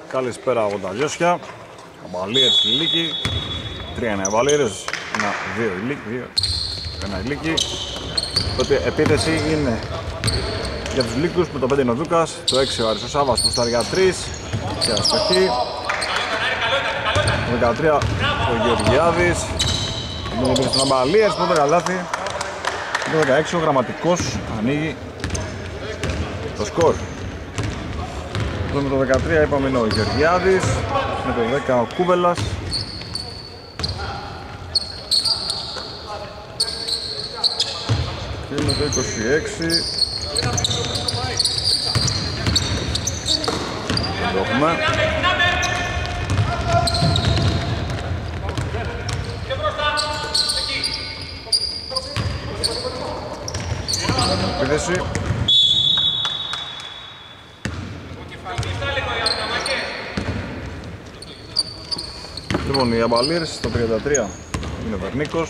Καλησπέρα από τα Λιώσια. Καβαλίρες στη Λύκη. 3 είναι Καβαλίρες, 1-2 η Λύκη. 1 η Λύκη. Τότε επίθεση είναι για τους Λύκους με το 5 είναι ο Δούκας, το 6 ο Άρης ο Σάββας που στάρει για 3 και αστοχή. Το 13 ο Γεωργιάδης. Με τον Καβαλίρες πρώτο καλάθι. Το 16 ο Γραμματικός ανοίγει το σκορ. Με το 13 είπαμε είναι ο Γεωργιάδης, με το 10 ο Κούβελας. Και με το 26 το έχουμε. Επίθεση. Λοιπόν, οι Αμπαλίρες στο 33 είναι ο Βερνίκος.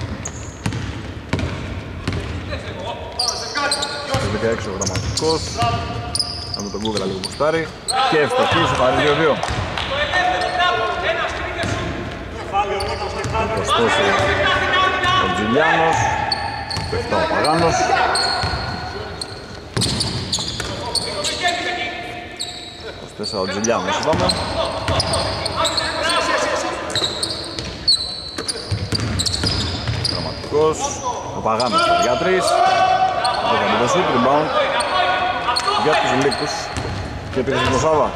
Στο 16 ο Γραμματικός. Με τον Google λίγο μπουστάρει. Και ευστοχή στο παρή 2-2. Ο Τζιλιάνος. Το 7 ο Παγάνος. Το 4 ο Τζιλιάνος είπαμε. Ο Παγάνος για 3. Το καμπίδο σου, rebound για τους Λύκους και επίθεση στο Σάββα.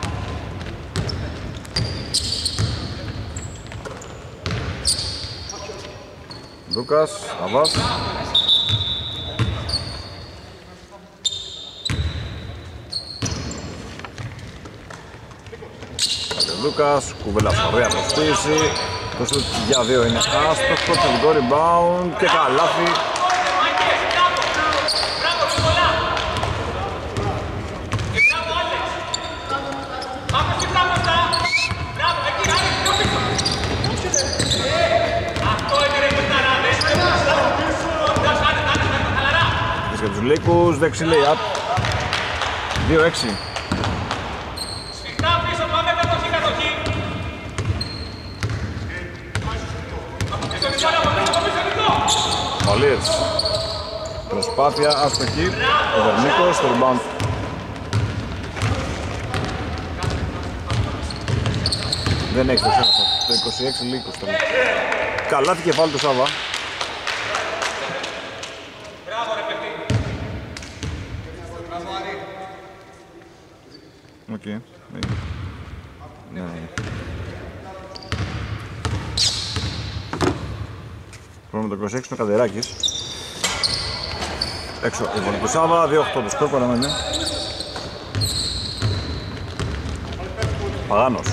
Λούκας, Σαββάς. Λούκας, Κουβέλας, ωραία προσθήση. Το σουτ για 2 είναι άστοχο, τελικό rebound και καλάθι. Και τους Λύκους, δεξί lay-up. 2-6. Μολύρς. Προσπάθεια, αστοχή. Ο Βερνίκος, το rebound. Δεν έχει το σύνολο. Το 26 Λύκους τώρα. Καλάθι και πάλι το Σάββα. Οκ. Ναι. Με το 26 είναι ο Καδεράκης. Έξω η βολή του Σάββα, 2-8 το σκορ παραμένει. Παγάνος.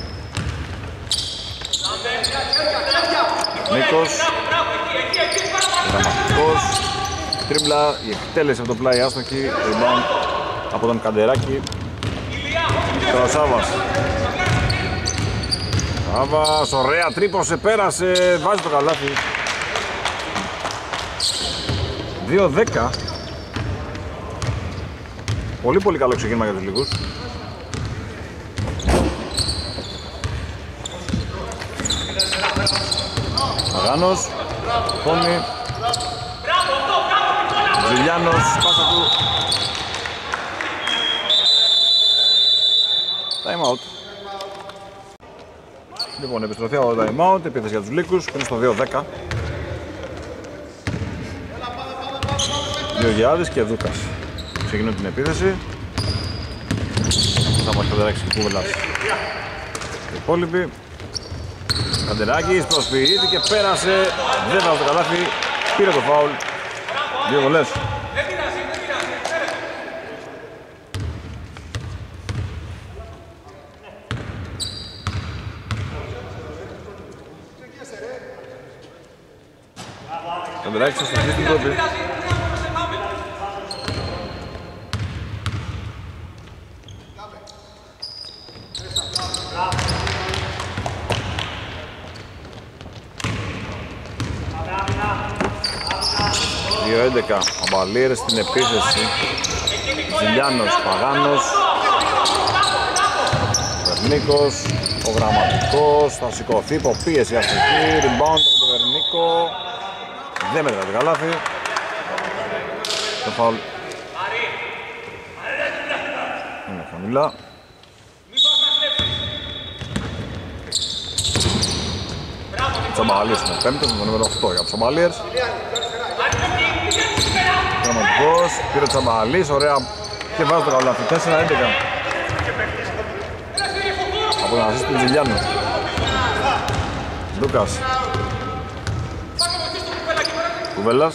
Νίκος. Γραμματικός. Τρίμπλα, η εκτέλεση από το πλάι άστοχη. Rebound από τον Καδεράκη. Τώρα ο Σάββας. Σάββας, ωραία τρίπωσε, πέρασε, βάζει το καλάθι. 2-10. Πολύ καλό ξεκίνημα για τους Λύκους. Αγάνος, Φώνη, Ζηλιάνος, πάσα του. Time out. Λοιπόν, επιστροφή από το time out, επίθεση για τους Λύκους που είναι στο 2-10. Γεωργιάδης και Δούκας ξεκινούν την επίθεση. Θα μας Καδεράκης και Κούβελας οι υπόλοιποι. Καντεράκης προσποιήθηκε, πέρασε, δεν βάζει το καλάθι, πήρε το φάουλ. 2 βολές. Καντεράκης θα σταθεί στην πρώτη. Ο Μπαλίρες στην επίθεση. Ζηλιάνος, Παγάνος. Νίκος, ο Γραμματικός θα σηκωθεί, υποπίεση αστοχή, rebound από τον Βερνίκο. Δεν μετράει το καλάθι. Το φαουλ είναι χαμηλά. Τσαμπαλής είναι πέμπτος με το νούμερο 8 για τους Τσαμπαλίες. Γραμματικός, πήρε ο Τσαμπαλής, ωραία και βάζει το καλάθι, 4-11. Από τον ασίστ του Τζιλιάνου. Λούκας. Κουβέλας.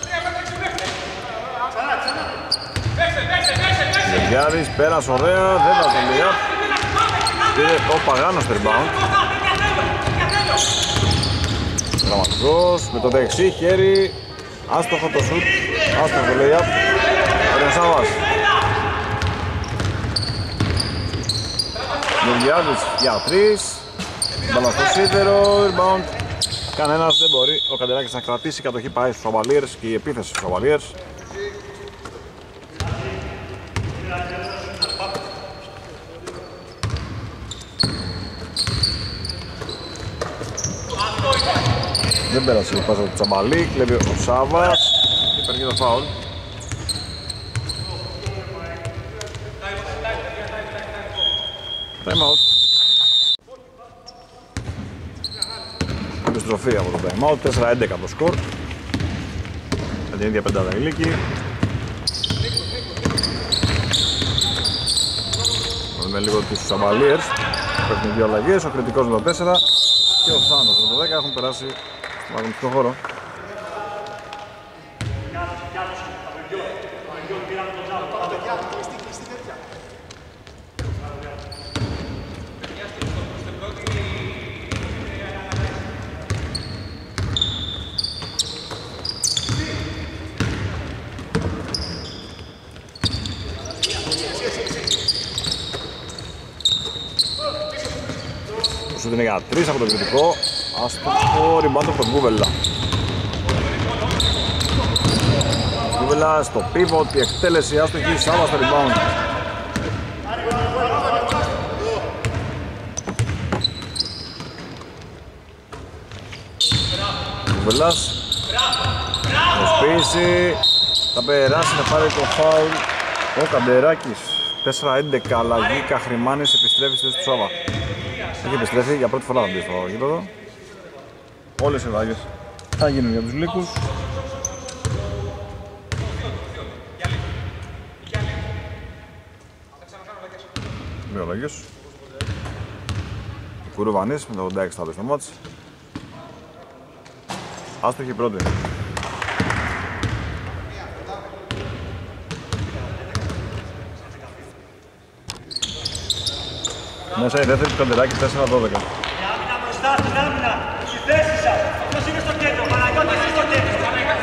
Γεωργιάδης, πέρασε ωραία, δεν θα το λέει. Πήρε ο Παγάνος το rebound. Γραμματικός, με το δεξί χέρι. Άστοχο το σουτ, άστοχο το lay-up. Ρενσάβας. Γεωργιάδης για 3. Μπάλα στο σίδερο, rebound. Κανένας δεν μπορεί ο Καντεράκης να κρατήσει, η κατοχή πάει στους Cavaliers και η επίθεση στους Cavaliers. Δεν πέρασε η πάσα του Τσαμπαλή, κλέβει ο Σάβας και παίρνει το φάουλ. Time out. Επιστροφή από το time out, 4-11 το σκορ. Με την ίδια πεντάδα ηλίκη. Δούμε λίγο τους Cavaliers. Παίρνουν δύο αλλαγές, ο κριτικός με το 4 και ο Θάνος με το 10 έχουν περάσει στον αγωνιστικό χώρο. Είναι για 3 από τον κριτικό. Άστοχο, rebound από τον Κούβελα. Κούβελα στο pivot, η εκτέλεση άστοχη, Σάβα στο rebound. Κούβελας. Προσποίηση. Θα περάσει, θα πάρει το φάουλ ο Καντεράκης. 4-11 αλλαγή, Καχρημάνης επιστρέφει στη θέση του Σάβα. Έχει επιστρέφει, για πρώτη φορά θα μπει στο γήπεδο. Όλες οι αλλαγές θα γίνουν για τους Λύκους. Δύο αλλαγές. Κουρουβανής με το 86 θα μπει στο μάτς. Άστοχη πρώτη. Μέσα η δεύτερη του Καντεράκη 4-12. Η άμυνα μπροστά στην άμυνα, στη θέση σας. Ποιος είναι στο κέντρο, Παναγιώτης είναι στο κέντρο.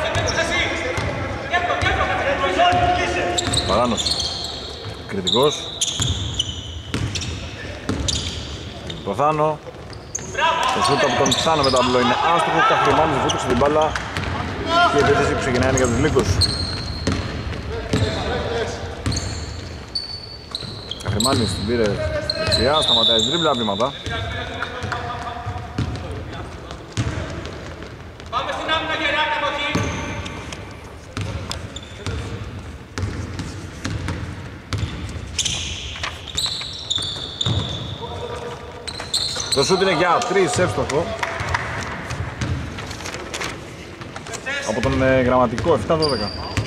Παγάνος. Κριτικός. Το Θάνο. Το σούτ από τον Θάνο με το αμπλό είναι άστοχο. Καχρημάνης βούτυξε την μπάλα. Και η επίθεση που ξεκινάει είναι για τους Λύκους. Καχρημάνης την πήρε δεξιά, σταματάει τρίμπλα βήματα. Πάμε στην άμυνα γεράκια από εκεί. Το σούτ είναι για 3 εύστοχο. Από τον Γραμματικό 7-12.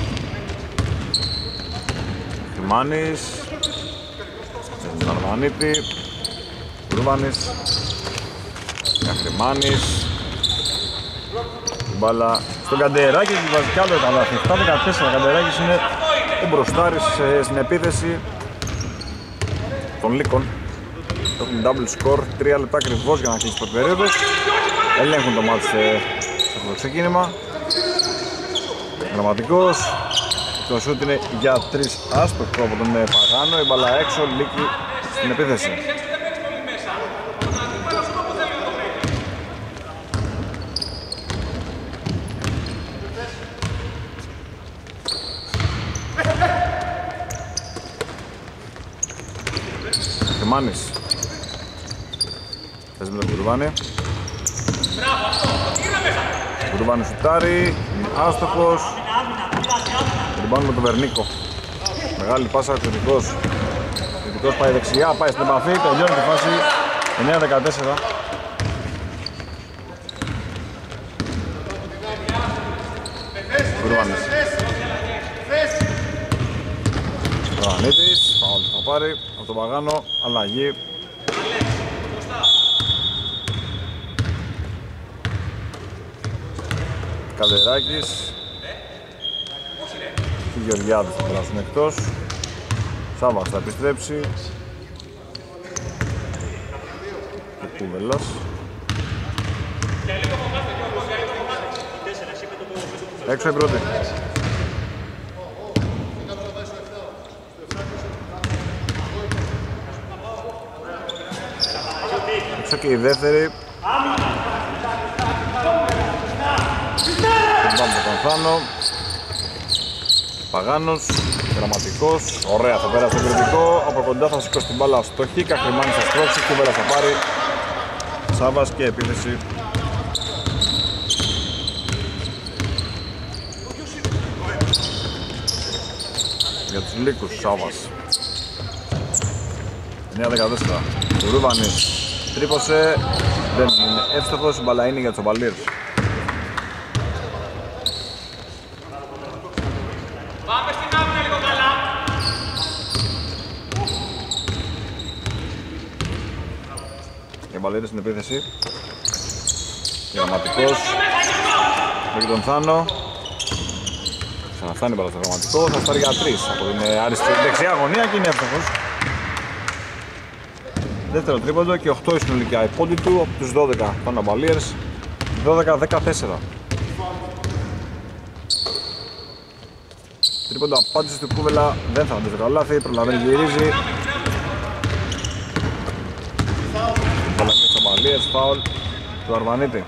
Καχρημάνης. Ναρμανίτη, Κουρβάνης, Καχρημάνης. Την μπάλα στον Καντεράκη και βάζει κι άλλο καλάθι. 7-14, ο Καντεράκης είναι ο μπροστάρης στην επίθεση των Λύκων. Έχουν double score, 3 λεπτά ακριβώς για να κλείσει το περίοδο. Ελέγχουν το μάτς σε αυτό το ξεκίνημα. Γραμματικός. Το σούτ είναι για 3 άστοχο από τον Παγάνο, η μπάλα έξω, Λύκη στην επίθεση. Καχρημάνης. Παίζει με τον Κουρουβάνη. Κουρουβάνη σουτάρει, είναι άστοχος. Ριμπάουντ με τον Βερνίκο. Μεγάλη πάσα, κριτικός. Κριτικός πάει δεξιά, πάει στην επαφή, τελειώνει τη φάση 9-14. Κουρουβάνης. Βανίτης, φάουλ θα πάρει από τον Παγάνο, αλλαγή. Καλεράκης και Γεωργιάδης θα περάσουν εκτός. Σάββας θα επιστρέψει και Κούβελας. Έξω η πρώτη. Έξω και η δεύτερη. Πάμε τον Θάνο. Παγάνος, γραμματικός, ωραία θα πέρασε το κριτικό. Από κοντά θα σηκώσει την μπάλα στο χ, Καχρημάνης θα στρώξει, Κούβελας θα πάρει. Σάββας και επίθεση. Για τους Λύκους, Σάββας. 9-14. Ο Ρούβανης τρύπωσε, δεν είναι εύστοχος, η μπάλα είναι για τους Οπαλίρους. Οι Οπαλίρους στην επίθεση. Γραμματικός μέχρι τον Θάνο. Ξαναφτάνει η μπάλα στο γραμματικό, θα φτάρει για 3 από την αριστερή δεξιά γωνία και είναι εύστοχος. Δεύτερο τρίποντο και 8 η συνολικά η πόντη του από τους 12 των Οπαλίρους. 12-14. Τρίποντο απάντηση του Κούβελα, δεν θα αντίσει το λάθη, προλαβαίνει, γυρίζει. Παλαμί της Οπαλίρους, φάουλ του Αρβανίτη.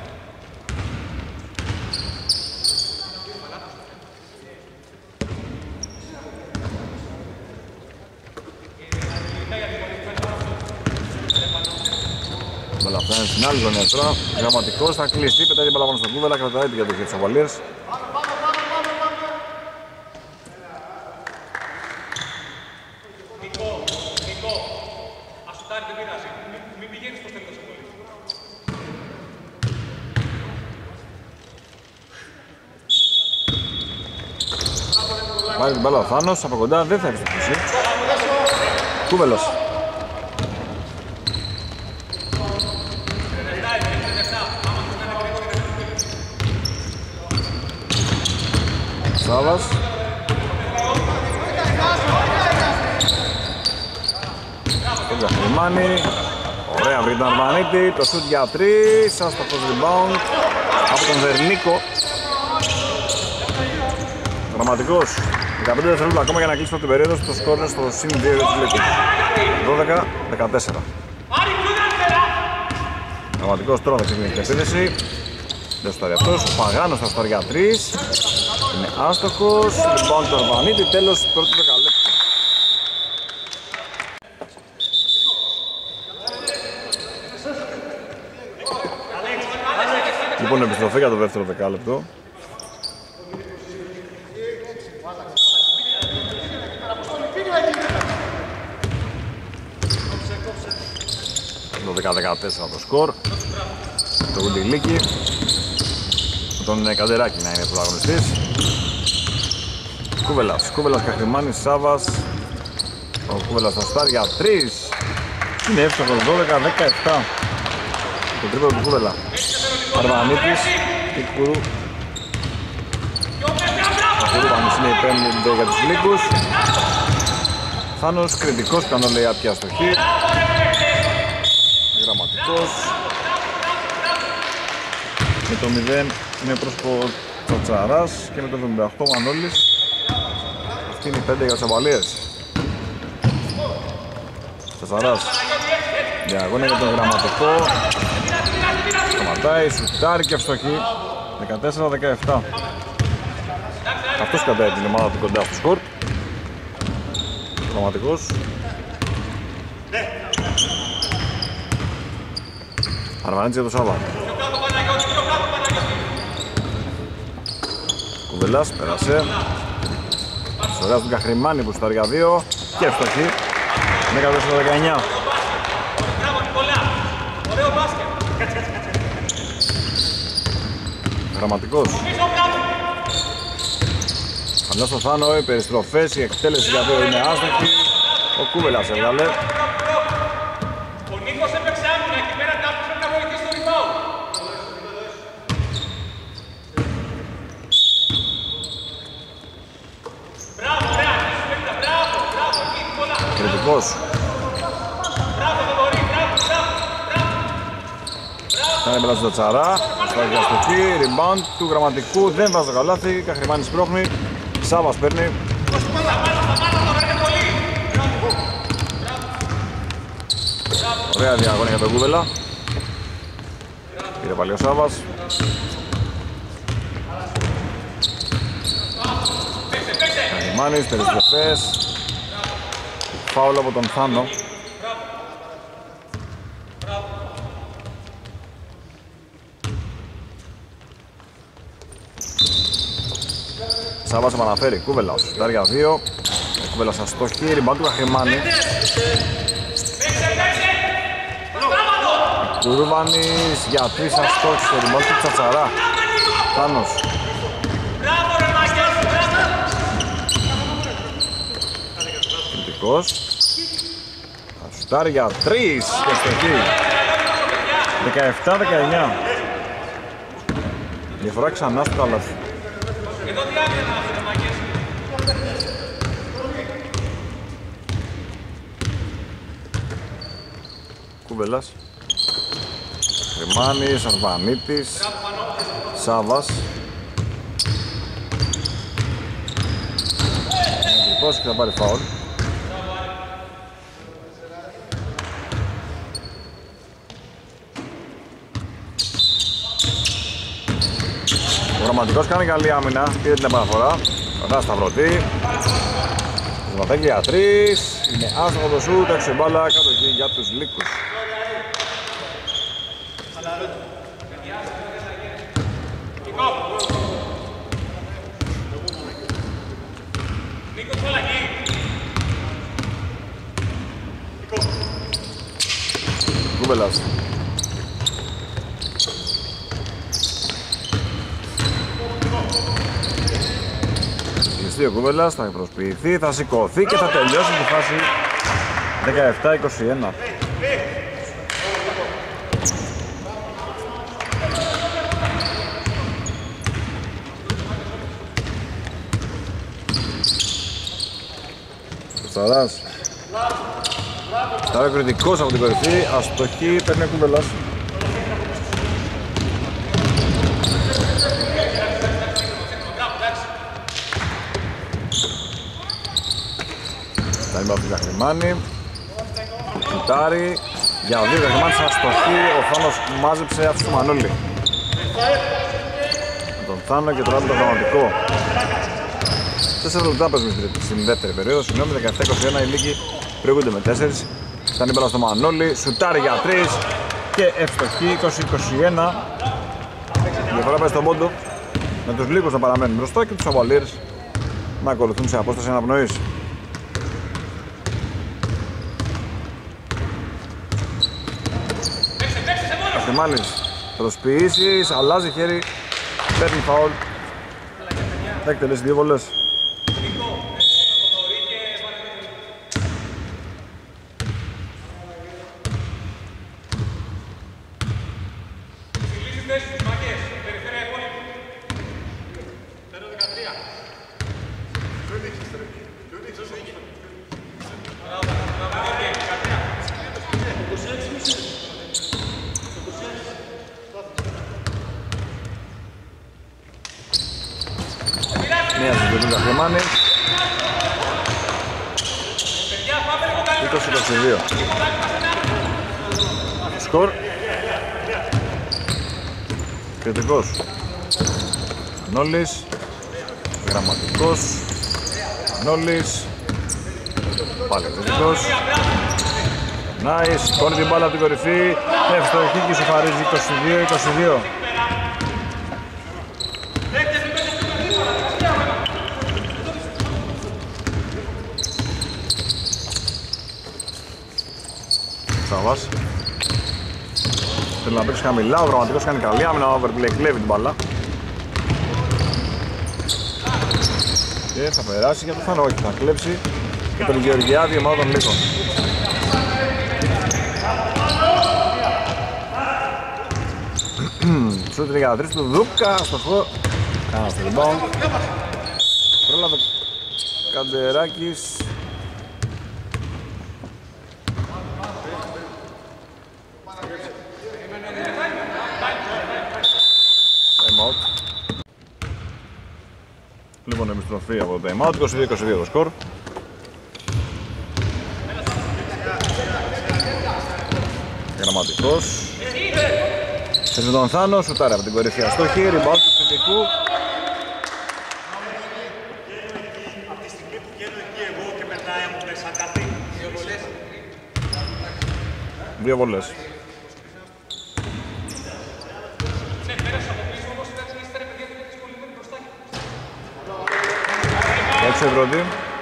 Μπαλά φτάνει στην άλλη ζωνία τώρα, γραμματικός θα κλειστεί, πετάει την μπαλά πάνω στον Κούβελα, κρατάει την κατοχή της Οπαλίρους. Πάρει την μπάλα ο Θάνος, από κοντά δεν θα επιστρέψει. Κούβελος. Σάββας. Τον Καχρημάνη. Ωραία βρήκε τον Αρβανίτη. Το σουτ για 3. Άστοχος rebound από τον Βερνίκο. Γραμματικός. 15 δευτερόλεπτα ακόμα για να κλείσει την περίοδο. Το σκόρ είναι στο συν 2 για τους Λύκους. 12-14. Γραμματικός τώρα θα ξεκινήσει την επίθεση. Δεν στάρει αυτός. Ο Παγάνος θα στάρει για 3. Είναι άστοχος. Λοιπόν το Αρβανίτη. Τέλος πρώτου δεκαλέπτου. Λοιπόν επιστροφή για το δεύτερο δεκάλεπτο. Το 10-14 το σκορ. Το Γουντιλίκι. Τον Καντεράκη να είναι πρωταγωνιστής. Κούβελας Καχρημάνης, Σάββας. Ο Κούβελας θα στάρει για 3. Είναι εύστοχος 12-17. Το τρίποντο του Κούβελα. Αρβανίτης και Κουρού. Ο Κουρούβανης είναι η πέμπτη για τους Λύκους. Θάνος κριτικός, κάνω λέει άπια αστοχή. Γραμματικός. Με το 0 είναι πρόσωπο Τσατσαράς και με το 78 Μανώλης. Αυτή είναι η 5 για τους Οπαλίρους. Τσατσαράς. Διαγώνια για τον Γραμματικό. Σταματάει, σουτάρει και ευστοχή. 14-17. Αυτός κρατάει την ομάδα του κοντά στο σκορ. Γραμματικός. Αρβανίτης για το Σάβα. Κουβελάς, πέρασε. Σωράς του Καχρημάνη που στο 2 και ευστοχή. 14-19. Γραμματικός. Αλλιώς στο Θάνο, οι περιστροφές, η εκτέλεση για 2 είναι άστοχη. Ο Κούβελας έβγαλε. Ο Νίκος έπαιξε άμυνα, εκεί πέρα κάποιος πρέπει να βοηθήσει το rebound. Μπράβο, ωραία, μπράβο, εκεί, πολλά. Κριτικός. Μπράβο, Θοδωρή, μπράβο. Κάνει πέρα στο Τσαρά. Στάζει αστοχή, rebound του Γραμματικού, δεν βάζει το καλάθι. Καχρημάνης πρόχνει. Σάβας παίρνει. Ωραία διαγώνια για τον Κούβελα. Πήρε πάλι ο Σάβας. Καχρημάνης, περιστροφές. Φάουλ από τον Θάνο. Σάβας επαναφέρει, Κούβελας, σουτάρει 2. Ο Κούβελας αστοχή, ριμπάουντ του Καχρημάνη. Κουρούβανης για 3 αστόχοι στο ριμπάουντ του Τσατσαρά. Θάνος. Κριτικός. Θα σουτάρει για 3 και αστοχή. 17-19. Διαφορά ξανά στο καλάθι. Κούβελας, Κρυμάνης, Αρβανίτης, Σάβας. Εντυπώσεις και θα πάρει φάουλ. Ο Γραμματικός κάνει καλή άμυνα, πήρε την επαναφορά. Κοντά Σταυρωτή. Ζηματάκι για 3. Είναι άστοχο το σούτ, έξω η μπάλα, κάτω εκεί για τους Λύκους. Κούβελας. Ο Κούβελας θα προσποιηθεί, θα σηκωθεί και θα τελειώσει τη φάση 17-21. Κοσταράς. Στάρει κριτικός από την κορυφή, αστοχή, παίρνει ο Κούβελας. Θα είναι από την Καχρημάνη. Σουτάρει. Για 2 Καχρημάνης αστοχή. Ο Θάνος μάζεψε αυτό το Μανούλη. Με τον Θάνο και τον άλλο τον Γραμματικό. 4 λεπτά παίζουμε στην δεύτερη περίοδο. Συγγνώμη, 17-21 οι Λύκοι προηγούνται με 4. Φτάνει μπάλα στο Μανούλη. Σουτάρει για 3. Και ευστοχή 20-21. Η διαφορά πάει στον πόντο. Με τους Λύκους να παραμένουν μπροστά και τους Αβαλίρες να ακολουθούν σε απόσταση αναπνοής. Καχρημάνης προσποιήσεις, αλλάζει χέρι, παίρνει φαουλ. Θα εκτελέσει 2 βολές. Μία στην του Καχρημάνη. 20-22. Σκορ. Κριτικός. Νόλης. Γραμματικός. Νόλης. Πάλι κριτικός. Nice, σηκώνει την μπάλα από την κορυφή. Εύστοχη και σοφαρίζει 22-22. Σάβας. Θέλει να παίξει χαμηλά, ο πραγματικός κάνει καλή άμυνα, ο overplay κλέβει την μπάλα. Και θα περάσει για το Θάνο, όχι, θα κλέψει και τον Γεωργιάδη, ομάδα των Λύκων. Σούτρι για 3 του Δούκα, στοχό. Κάνα στο rebound. Πρόλαβε Καντεράκης. Λοιπόν, επιστροφή από το time out, 22-22 το σκορ. Γραμματικός. Θες τον Θάνο, σουτάρει από την κορυφή αστόχη, rebound του θετικού. Από τη στιγμή που βγαίνω εκεί εγώ και περνάει από μέσα κάτι. 2 βολές. 2 βολές. Έξω η πρώτη.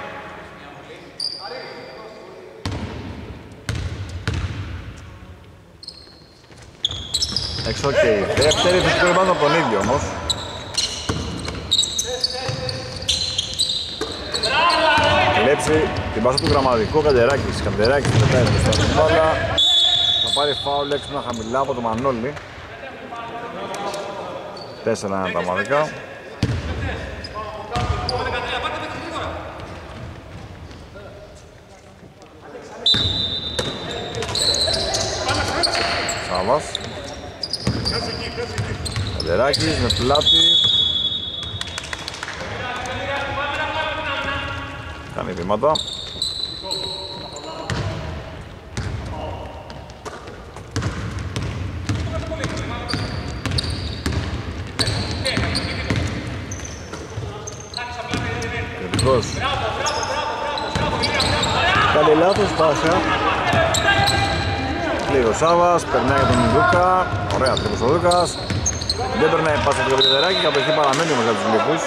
Έξω και η δεύτερη, φυσικό rebound από τον ίδιο όμως. Κλέψει την πάσα του Γραμματικού, Καντεράκης. Καντεράκης πετάει μπροστά στην μπάλα. Θα πάρει φάουλ έξυπνα χαμηλά από το Μανώλη. 4-1 τα μαδικά. Σάβας. Καντεράκης με πλάτη. Κάνει βήματα. Κριτικός. Κάνει λάθος πάσα. Κλείει ο Σάβας, περνάει για τον Δούκα. Ωραία τρίπος ο Δούκας. Δεν περνάει πάσα από το Καντεράκη και από εκεί παραμένει όμως για τους Λύκους.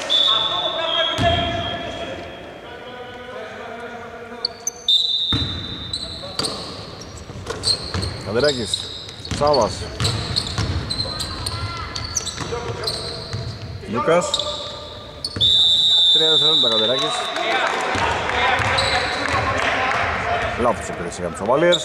Καντεράκης, Σάβας. Λούκας. 3 δευτερόλεπτα Καντεράκης. Λάθος επίδεση για τους Αβαλίες.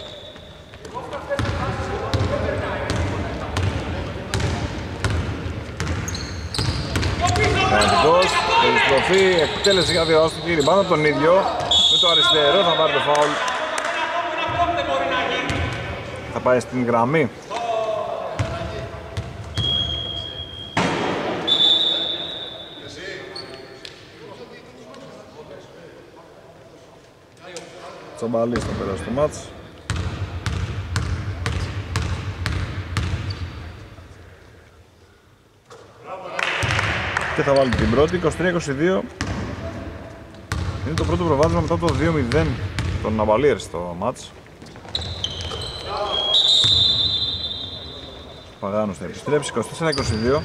Καντερικός, επιστροφή, εκτέλεση για 2 άστοχη, ριμπάουντ από τον ίδιο. Με το αριστερό θα πάρει το φάουλ. Θα πάει στην γραμμή. Τσαμπαλής θα περάσει το μάτς. Και θα βάλει την πρώτη, 23-22. Είναι το πρώτο προβάδισμα μετά το 2-0 των Ναβαλίερ στο μάτς. Παγάνος θα επιστρέψει, 24-22.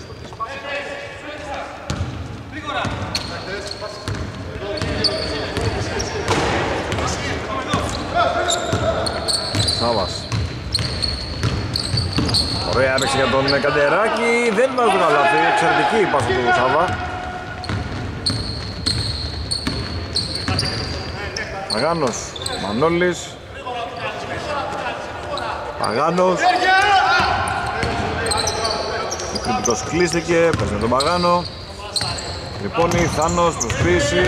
Σάβας. Ωραία έπαιξε για τον Καντεράκη, δεν βάζει το καλάθι, εξαιρετική η πάσα του Σάβα. Παγάνος, Μανώλης. Παγάνος. Ο κριτικός κλείστηκε, παίζει με τον Παγάνο. Τρυπώνει, Θάνος, προσποίηση.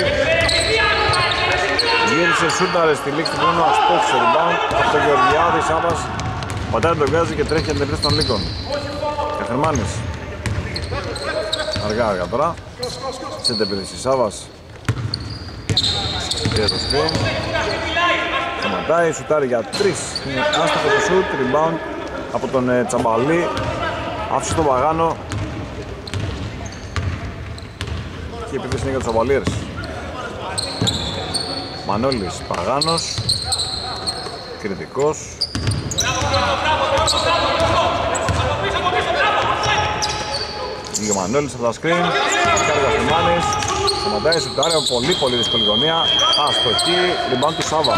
Γύρισε, σούταρε στη λήξη του χρόνου, αστόχησε rebound από τον Γεωργιάδη. Σάβας πατάει τον γκάζι και τρέχει για την επίθεση των Λύκων. Καχερμάνης. Αργά τώρα. Σε την επίθεση Σάβας. Και το σπίν. Σταματάει, σουτάρει για 3. Είναι άστοχο το σουτ, rebound από τον Τσαμπαλή. Άφησε τον Παγάνο. Και η επίθεση είναι για τους Αβαλίερς. Μανώλης, Παγάνος. Κριτικός. Λίγο Μανώλης από τα screen. Κάργας του Μάνης. Σταματάει σουτάρει από πολύ δύσκολη γωνία. Αστοχή. Rebound του Σάβα.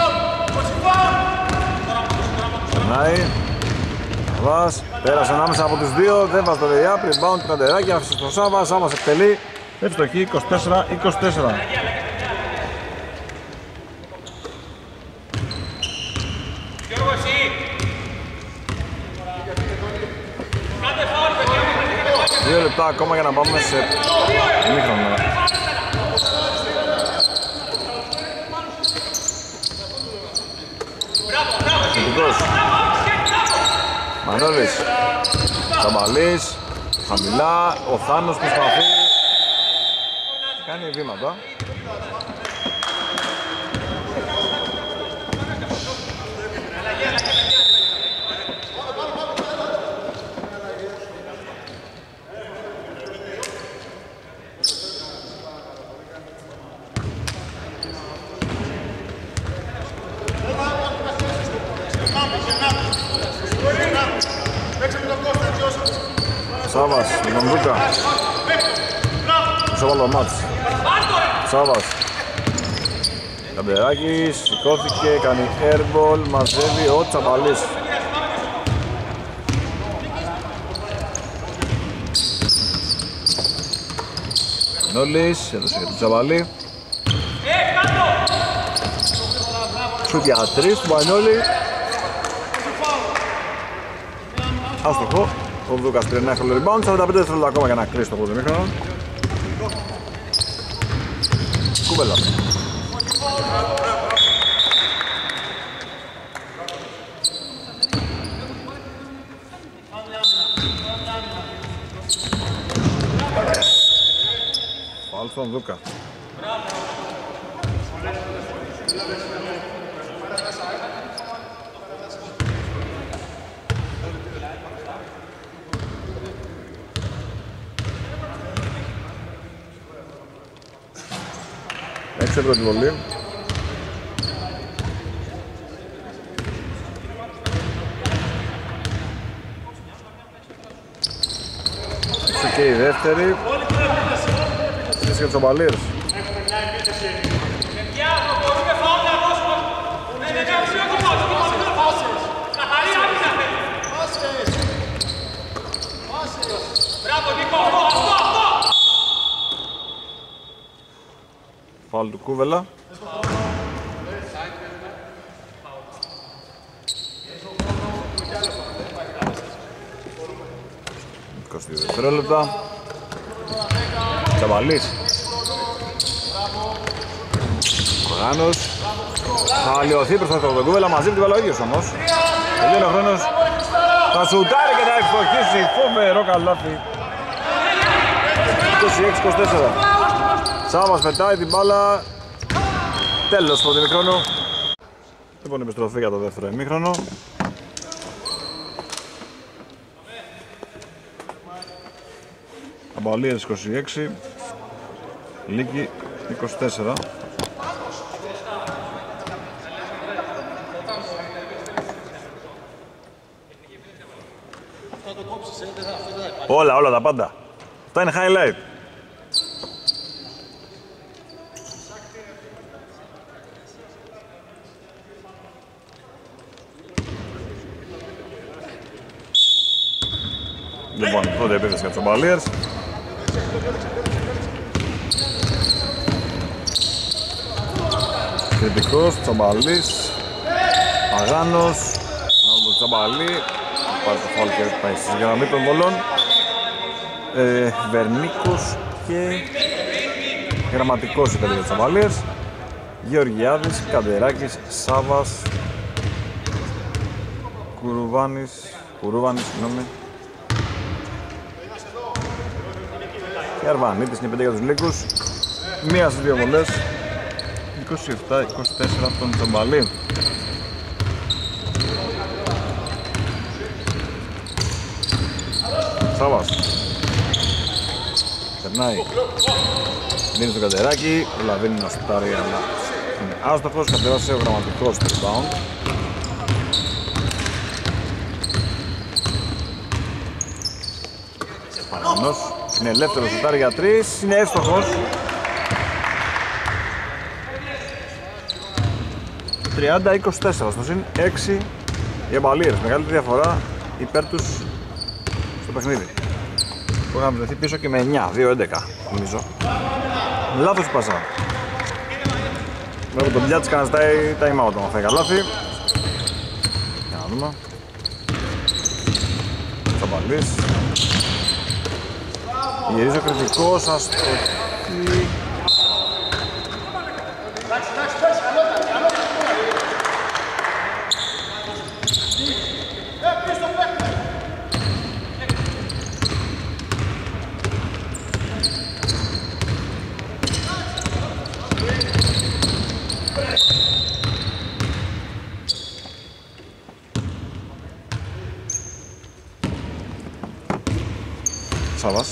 Περνάει. Σάβας. Πέρασε ανάμεσα από τους δύο. Δεν βάζει το layup. Rebound του Καντεράκη. Άφησε στον Σάβα. Σάβας εκτελεί. Ευστοχή 24-24. Δύο λεπτά ακόμα για να πάμε σε ημίχρονο. Κριτικός. Μανώλης. Τσαμπαλής. Χαμηλά. Ο Θάνος προσπαθεί. Κάνει βήματα. Σάβας, τον Δούκα. Μισό βάλω μάτς. Σάβας. Καντεράκης, σηκώθηκε, κάνει airball, μαζεύει ο Τσαμπαλής. Μανώλης, έδωσε για τον Τσαμπαλή. Σουτ για 3 του Μανώλη. Άστοχο. Ο Δούκας πήρε ένα εύκολο rebound, 45 δευτερόλεπτα ακόμα για να κλείσει το πρώτο ημίχρονο. Κούβελα. Φάουλ στον Δούκα. Έξω πρώτη βολή. Έξω και η δεύτερη. Στις και τους Ομπαλίρς. Φάουλ του Κούβελα. Δευτερόλεπτα. Τσαμπαλής. Κοράνος. Θα λιωθεί προς τον Κούβελα μαζί με την Παλαιόγιος όμως. Τελειώνει ο χρόνος. Θα σουτάρει και θα ευστοχίσει. Φοβερό καλάθι. 26-24. Σάβας πετάει την μπάλα. Τέλος πρώτου ημίχρονου. Λοιπόν, επιστροφή για το δεύτερο ημίχρονο. Αμπαλίες 26. Λίκη 24. Όλα τα πάντα. Αυτά είναι highlight. Λοιπόν, πρώτη επίθεση για τους Ομπαλίερς. Κριτικός, Τσαμπαλής, Παγάνος, από τον Τσαμπαλή, πάρει το φάουλ και πάει στη γραμμή των βολών. Βερνίκος και Γραμματικός ήταν για τους Τσαμπαλίερς. Γεωργιάδης, Καντεράκης, Σάβας, Κουρούβανης, συγγνώμη. Και Αρβανίτης είναι 5 για τους Λύκους. Μία στις δύο βολές. 27-24 από τον Τσαμπαλή. Σάβας. Περνάει. Δίνει στον Καντεράκη. Ο Λαβίνη να σουτάρει, αλλά είναι άστοχος. Κατεβάσει ο Γραμματικός rebound. Παγάνος είναι ελεύθερος, σουτάρει για 3, είναι εύστοχος. 30-24, στο συν 6 οι Αμπαλίρες. Μεγαλύτερη διαφορά υπέρ τους στο παιχνίδι. Που είχαμε βρεθεί πίσω και με 9, 2-11 νομίζω. Λάθος πάσα. Βλέπω τον Μπιάτσικα να ζητάει time out, να φάει καλάθι. Για να δούμε. Τσαμπαλής. Γυρίζει ο κριτικός, αστοχή. Σάβας.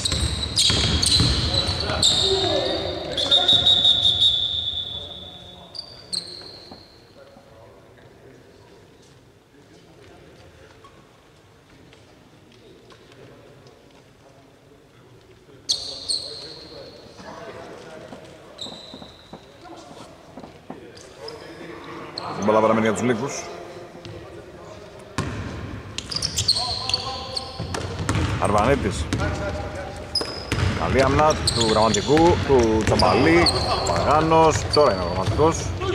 Η μπάλα παραμένει για τους Λύκους. Αρβανίτης. Καλή άμυνα του γραμματικού, του Τσαμπαλή. Παγάνος, τώρα είναι ο γραμματικός.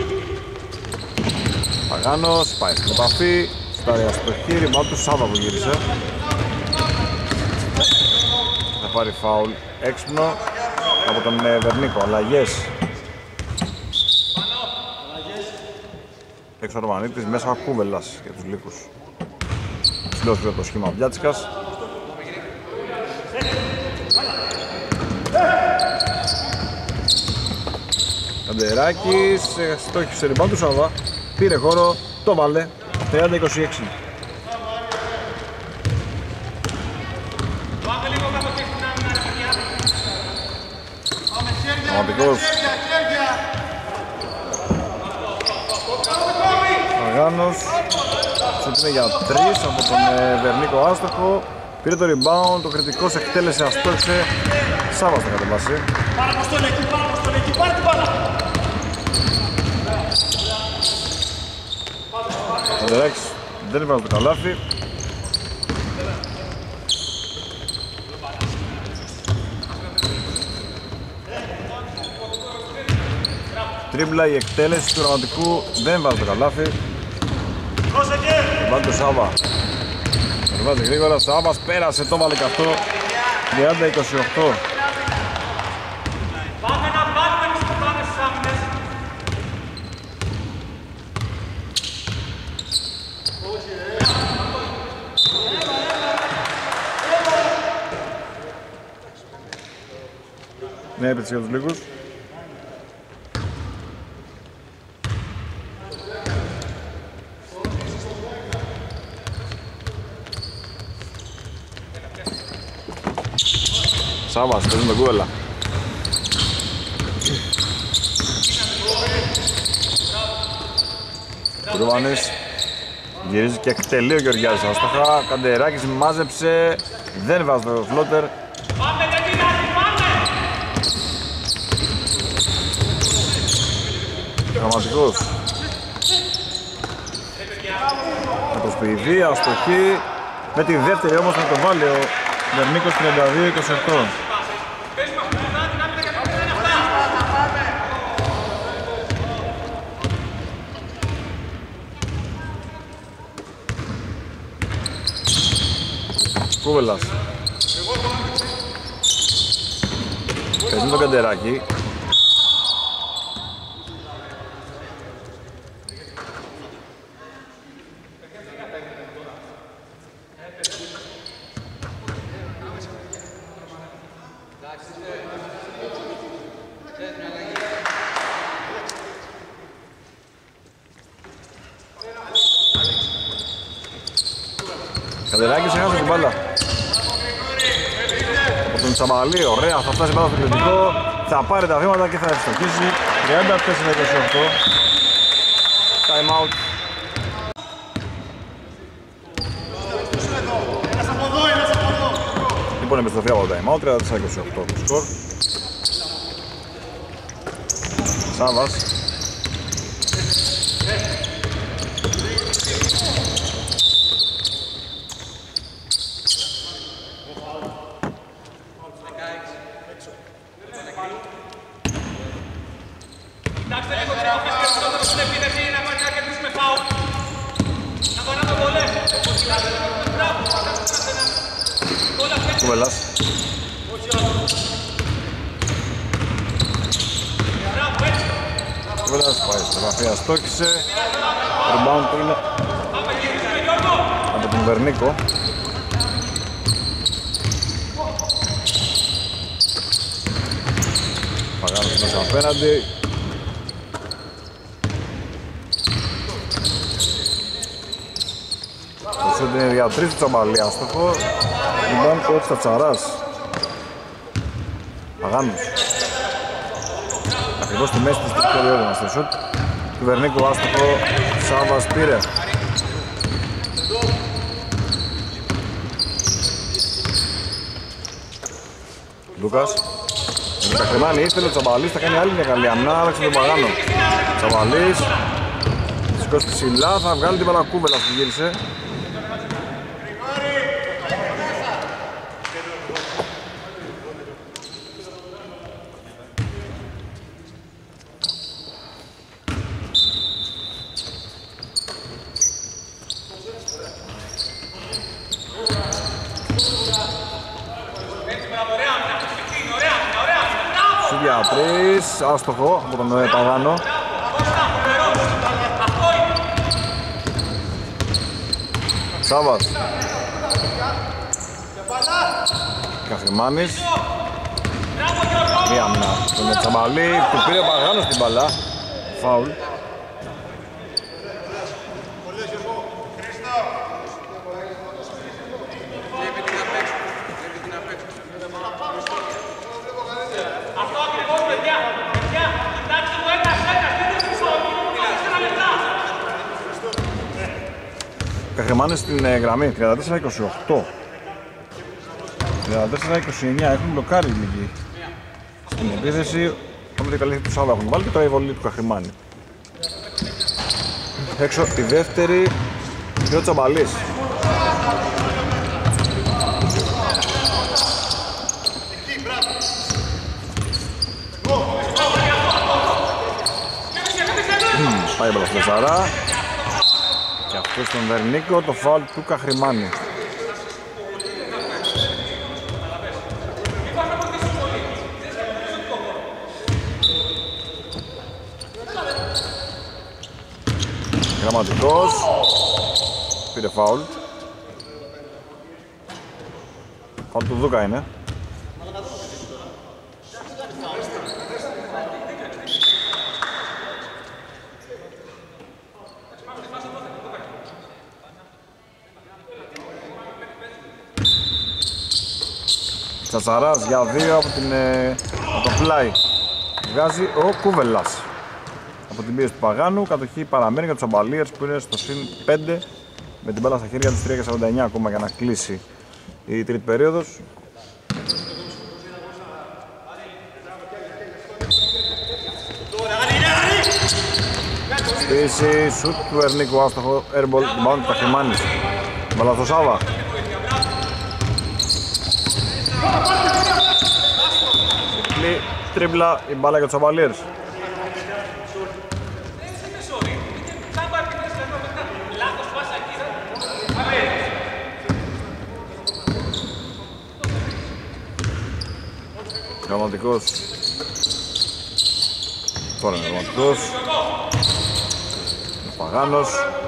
Παγάνος, πάει στην επαφή. Στάρια στο χείρι, μάλλον του Σάβα που γύρισε. Θα πάρει φάουλ έξυπνο από τον Βερνίκο. Αλλαγές. Έξω ο Αρβανίτης, μέσα ο Κούβελας για τους Λύκους. Συλλόγησε το σχήμα Βιάτσικας. Καντεράκης, στόχισε rebound του Σάβα, πήρε χώρο, το βάλε, 30-26. Πραγματικός Παγάνος, σούτ για 3 από τον Βερνίκο άστοχο, πήρε το rebound, το κριτικός εκτέλεσε, αστόχισε, Σάβας θα κατεβάσει. Πάρε την μπάλα! Καντεράκης δεν έβαλε το καλάθι. Τρίμπλα η εκτέλεση του γραμματικού δεν έβαλε το καλάθι. Βάλει το Σάβα. Περβάζει γρήγορα, Σάβας πέρασε, το βάλε και αυτό. 30-28. Ναι, έπαιξε για τους Λύκους. Σάβας, παίζει τον Κούβελα. Κουρβάνης γυρίζει και εκτελεί ο Γεωργιάδης άστοχα. Καντεράκης μάζεψε, δεν βάζει το φλότερ. Γραμματικός με το σπουδή, αστοχή. Με τη δεύτερη όμως να το βάλει ο Βερνίκος 32-28. Κούβελας παίζει το Καντεράκι. Καντεράκης έχασε την μπάλα από τον Τσαμπαλή, ωραία, θα φτάσει πάνω στο κριτικό, θα πάρει τα βήματα και θα ευστοχίσει. 34-28. Time out. Λοιπόν, επιστροφή από το time out, 34-28 το σκορ. Σάβας. Κουβελάς. Κουβελάς πάει στη γραφεία, στόχισε. Rebound του είναι από τον Βερνίκο. Παγάνος μέσα απέναντι. Το σούτ είναι για 3 του Τσαμπαλή, άστοχο. Rebound του Τσατσαράς. Παγάνος. Ακριβώς στη μέση της τρίτης περίοδου είμαστε σούτ. Του Βερνίκου άστοχο, Σάβας πήρε. Λούκας. Με τα κρεμάνει ήθελε ο Τσαμπαλής, θα κάνει άλλη μια καλή αμνά, άλλαξε τον Παγάνο. Τσαμπαλής. Σηκώσει ψηλά, θα βγάλει την παρακούβελα που γύρισε. Για 3, άστοχο από τον Παγάνο. Σάβας. Καφριμάνης. Μία αμνά τον Τσαμπαλή, του πήρε ο Παγάνος την μπαλά. Φάουλ. Καχεμάνες στην γραμμή, 34-28. 34-29, έχουν μπλοκάρει λίγοι στην επίθεση. Όμως καλή του Σάββα έχουν βάλει και τώρα η βολή του Καχεμάνη. Έξω η δεύτερη και ο Τσαμπαλής. Πάει μπαλά στο Ζαρά. Και αυτό στον Βερνίκο, το φάουλ του Καχρημάνη. Γραμματικός. Πήρε φάουλ. Φάουλ του Δούκα είναι. Τσατσαράς για 2 από το πλάι. Βγάζει ο Κούβελας. Από την πίεση του Παγάνου, κατοχή παραμένει για τους Αμπαλίερς που είναι στο συν 5 με την μπάλα στα χέρια τους, 3:49 ακόμα για να κλείσει η τρίτη περίοδος. Στήση, σουτ του Ερνίκου, άστοχο, airball, rebound του Καχημάνης. Μπάλα στο Σάβα. Τρίπλα η μπάλα για τους Αμπαλίερς. Γραμματικός. Τώρα είναι γραμματικός. Ο Παγάνος.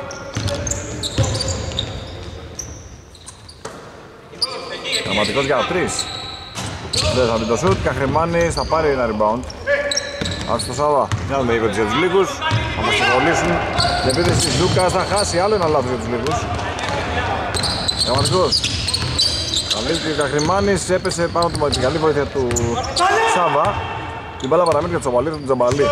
Γραμματικός για 3. Δεν θα μπει το σουτ, Καχρημάνης θα πάρει ένα rebound. Άσε το Σάβα, μια δούμε λίγο για τους λίγους. Θα μας συμβολήσουν. Η επίθεση της Λούκας θα χάσει άλλο ένα λάθος για τους λίγους. Γραμματικός. Καλύψει ο Καχρημάνης, έπεσε πάνω από την καλή βοήθεια του Σάβα. Την μπάλα παραμένει για τους Αμπαλίερς, τον Τζαμπαλί.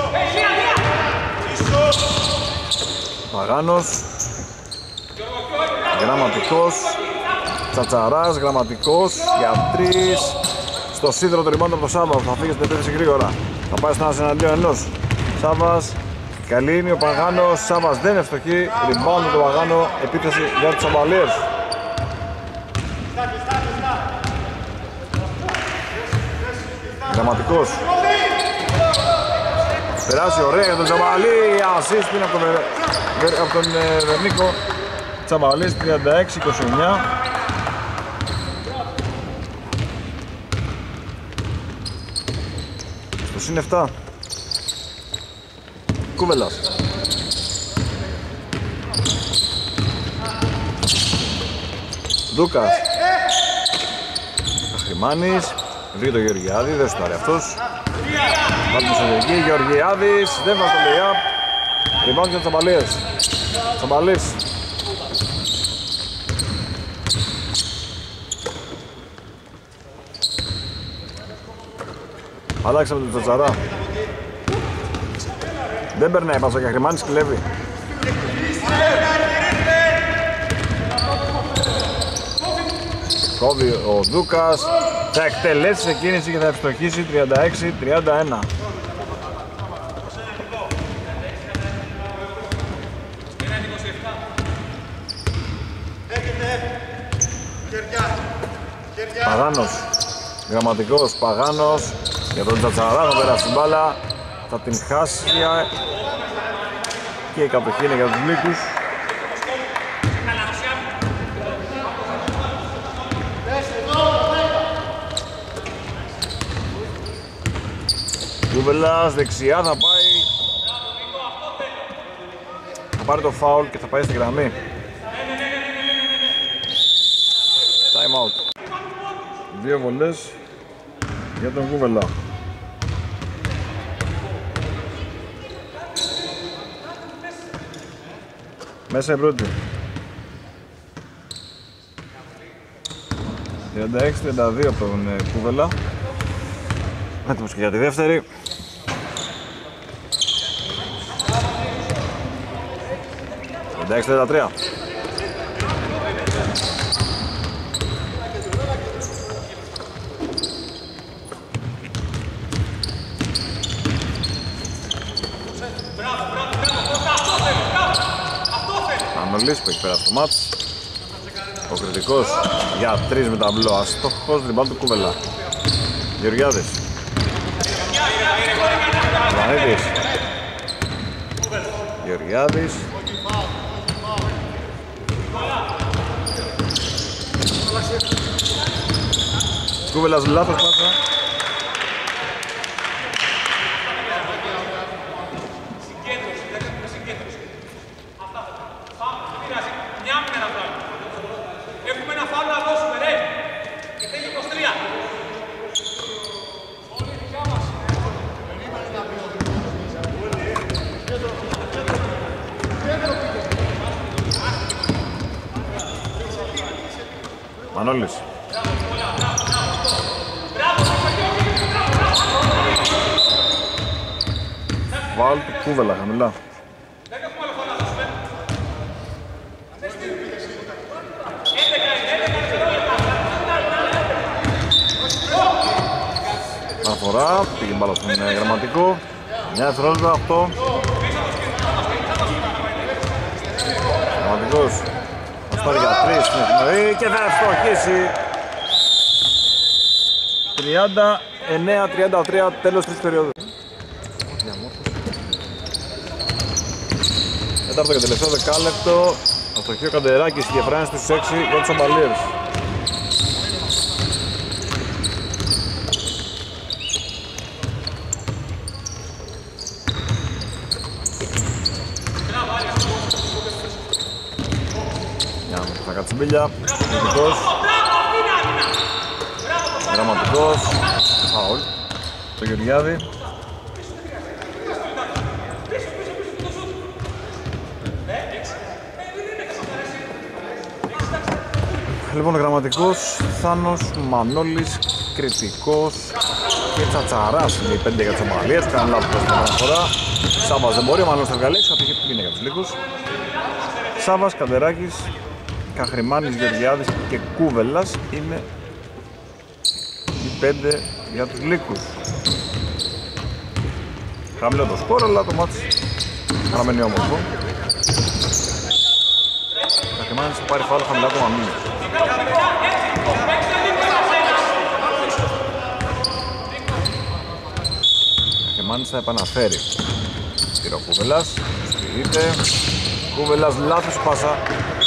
Παγάνος. Γραμματικός. Τσατσαράς, Γραμματικός για 3. Στο σίδερο το rebound από το Σάβα που θα φύγει στην επίθεση γρήγορα. Θα πάει στον ένας εναντίον ενός. Σάβας, καλή είναι ο Παγάνος. Σάβας δεν είναι ευστοχή. Rebound με τον Παγάνο. Επίθεση για τους Αμπαλίες. Γραμματικός. Περάσει ωραία για τον Τσαμπαλή. Assist είναι από τον Βερνίκο. Τσαμπαλής 36-29. Στο συν 7. Κούβελας. Δούκας. Αχρημάνης. Βρήκε το Γεωργιάδη, δεν σου πάρει αυτός. Βάλουμε στο εκεί, Γεωργιάδης, δεν βάζει το lay-up. Rebound για Τσαμπαλίες. Τσαμπαλής. Αλλάξαμε τον Τσατσαρά. Δεν περνάει πάσα και Αχρημάνης κλέβει. Κόβει ο Δούκας. Θα εκτελέσει σε κίνηση και θα ευστοχίσει 36-31. Παγάνος. Γραμματικός Παγάνος. Για τον Τσατσαρά θα περάσει την μπάλα. Θα την χάσει και η κατοχή είναι για τους Λύκους. Κούβελας δεξιά θα πάει. Θα πάρει το φάουλ και θα πάει στη γραμμή. Time out. Δύο βολές για τον Κούβελα. Μέσα η πρώτη. 36-32 από τον Κούβελα. Έτοιμος και για τη δεύτερη. Εντάξει, 33. Ανολής που έχει περάσει το μάτς. Ο κριτικός για 3 με ταμπλό αστόχος. Ριμπάλ του Κούβελα. Γεωργιάδης. Βανίτης. Γεωργιάδης. Κούβελας λάθος πάσα. Μανώλης. Βάλ του Κούβελα χαμηλά. Αναφορά, πήγε μπάλα στον Γραμματικό. 9 δευτερόλεπτα, 8. Γραμματικός. Θα πάρει για 3 στην εφημερή και θα ευστοχίσει. 39-33, τέλος της περίοδου. Τέταρτο και τελευταίο δεκάλεπτο. Αστοχή ο Καντεράκης, διεφράνει στους 6 για τους Αμπαλίες. Θα κάτσει μπίλια. Γραμματικός. Φάουλ. Το Γεωργιάδη. Λοιπόν, Γραμματικός, Θάνος, Μανώλης, Κριτικός και Τσατσαράς είναι οι 5 για τις Αμπαλίες. Κάνουν λάθος την φορά. Σάβας δεν μπορεί, ο Μανώλης θα βγαλέξει, θα πήγε είναι για τους Λύκους. Σάβας, Καντεράκης, Καχρημάνης, Γεωργιάδης και Κούβελας είναι οι 5 για τους Λύκους. Χαμηλό το σκορ, αλλά το μάτς παραμένει όμορφο. Καχρημάνης θα πάρει φάουλ χαμηλά το μαμίνι. Καχρημάνης θα επαναφέρει. Πήρε ο Κούβελας, σπηρείται. Κούβελας λάθος πάσα.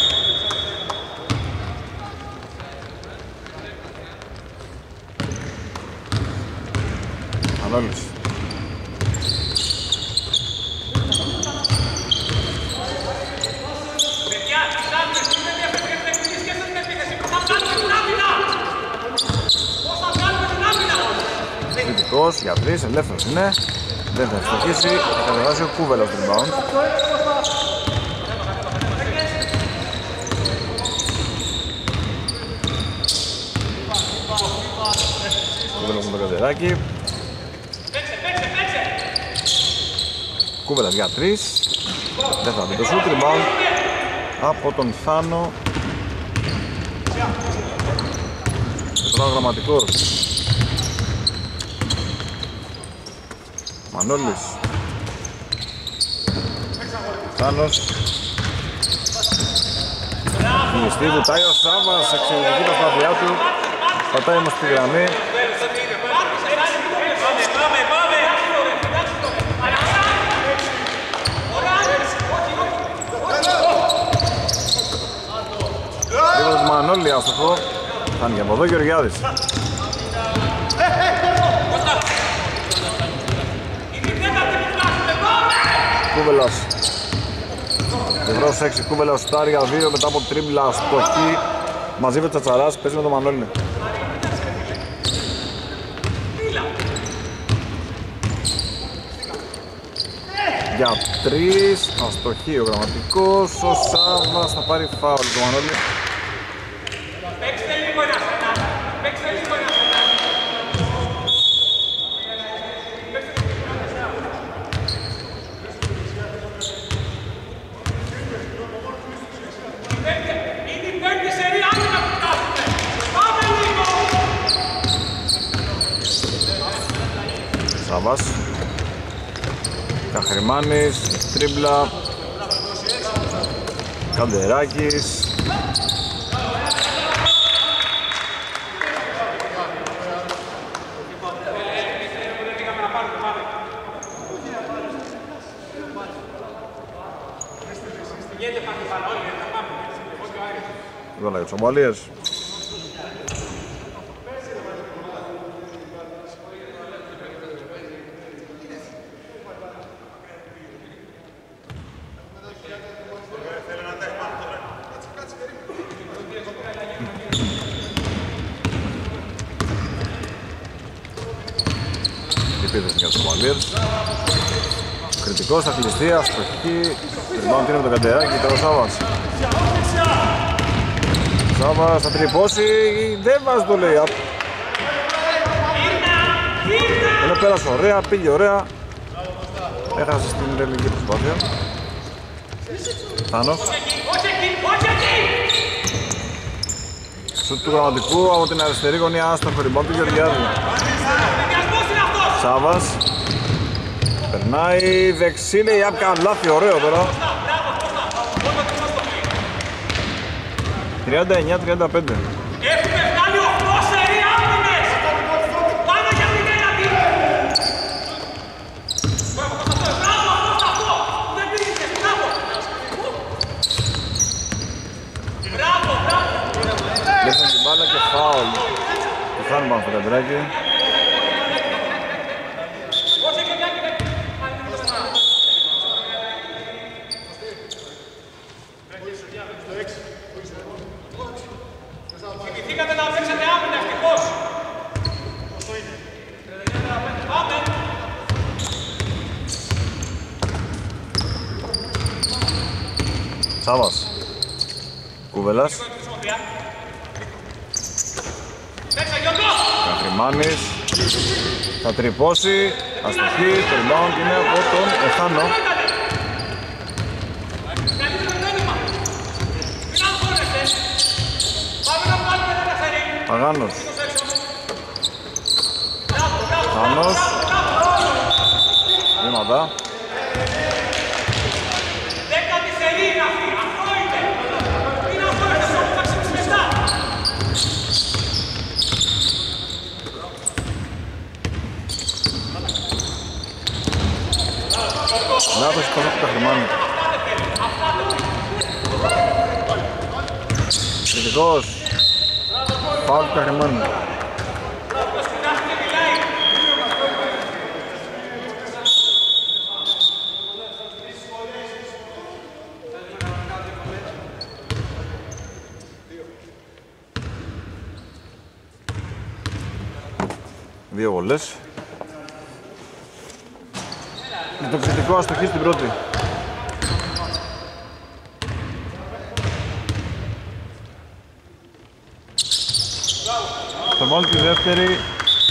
Μανώλης. Κριτικός για 3, ελεύθερος είναι. Δεν θα ευστοχίσει, θα κατεβάσει ο Κούβελας του rebound. Κούβελας με το Καντεράκι. Κούβελας για 3. Δεν θα μπει το shoot, rebound από τον Θάνο. Και τώρα ο Γραμματικός. Μανώλης. Θάνος. Χιλιστή, βουτάει ο Σάβας, εξαιρετική προσπάθειά του. Πατάει όμως τη γραμμή. Λίγο του Μανώλη άστοχο. Φτάνει και από εδώ Γεωργιάδης. Κούβελας. Ευρώς 6, Κούβελας στάρει για 2 μετά από τρίμπλα στοχή. Μαζί με Τσατσαράς, παίζει με τον Μανώλη. Για 3, αστοχή ο Γραμματικός, ο Σάββας θα πάρει φάουλ το Μανώλη. Σάββας. Καχρημάνης, τρίμπλα. Καντεράκης. Βόλα για τους Ομαλίες. Για τους Ομαλίες. Κριτικός θα κλειστεί, αστοχή. Rebound είναι με τον Καντεράκη, τώρα ο Σάββας. Σάββας θα τρυπώσει, δεν βάζει το lay-up. Ενώ πέρασε ωραία, πήγε ωραία. Έχασε στην ελληνική προσπάθεια. Θάνος. Σουτ του Γραμματικού από την αριστερή γωνία, άστοχο rebound του Γεωργιάδη. Σάββας. Περνάει δεξί, λέει άπκα λάθη, ωραίο τώρα. 39-35. Έχουμε βγάλει 8 σερί άμυνες! Πάμε για την ένατη! Μπράβο, αυτό! Δεν πήγες, μπράβο! Μπράβο! Λέφτουν την μπάλα και φάουλ. Και φάνουμε από το Καντεράκι. Θυμηθήκατε να παίξετε άμυνα, ευτυχώς! Πόσο είναι? 35, πάμε! Σάββας. Κούβελας. Καχρημάνης. Θα τρυπώσει. Αστοχή. Το rebound είναι από τον Εθάνο. Παγάνος. Παγάνος. Βήματα. Λάθος πάνω του Καχερμάνη. Κριτικός. Φάουλ του Καχερμάνη. Δύο βολές. Με το κριτικό αστοχή στην πρώτη. Θα βάλω τη δεύτερη.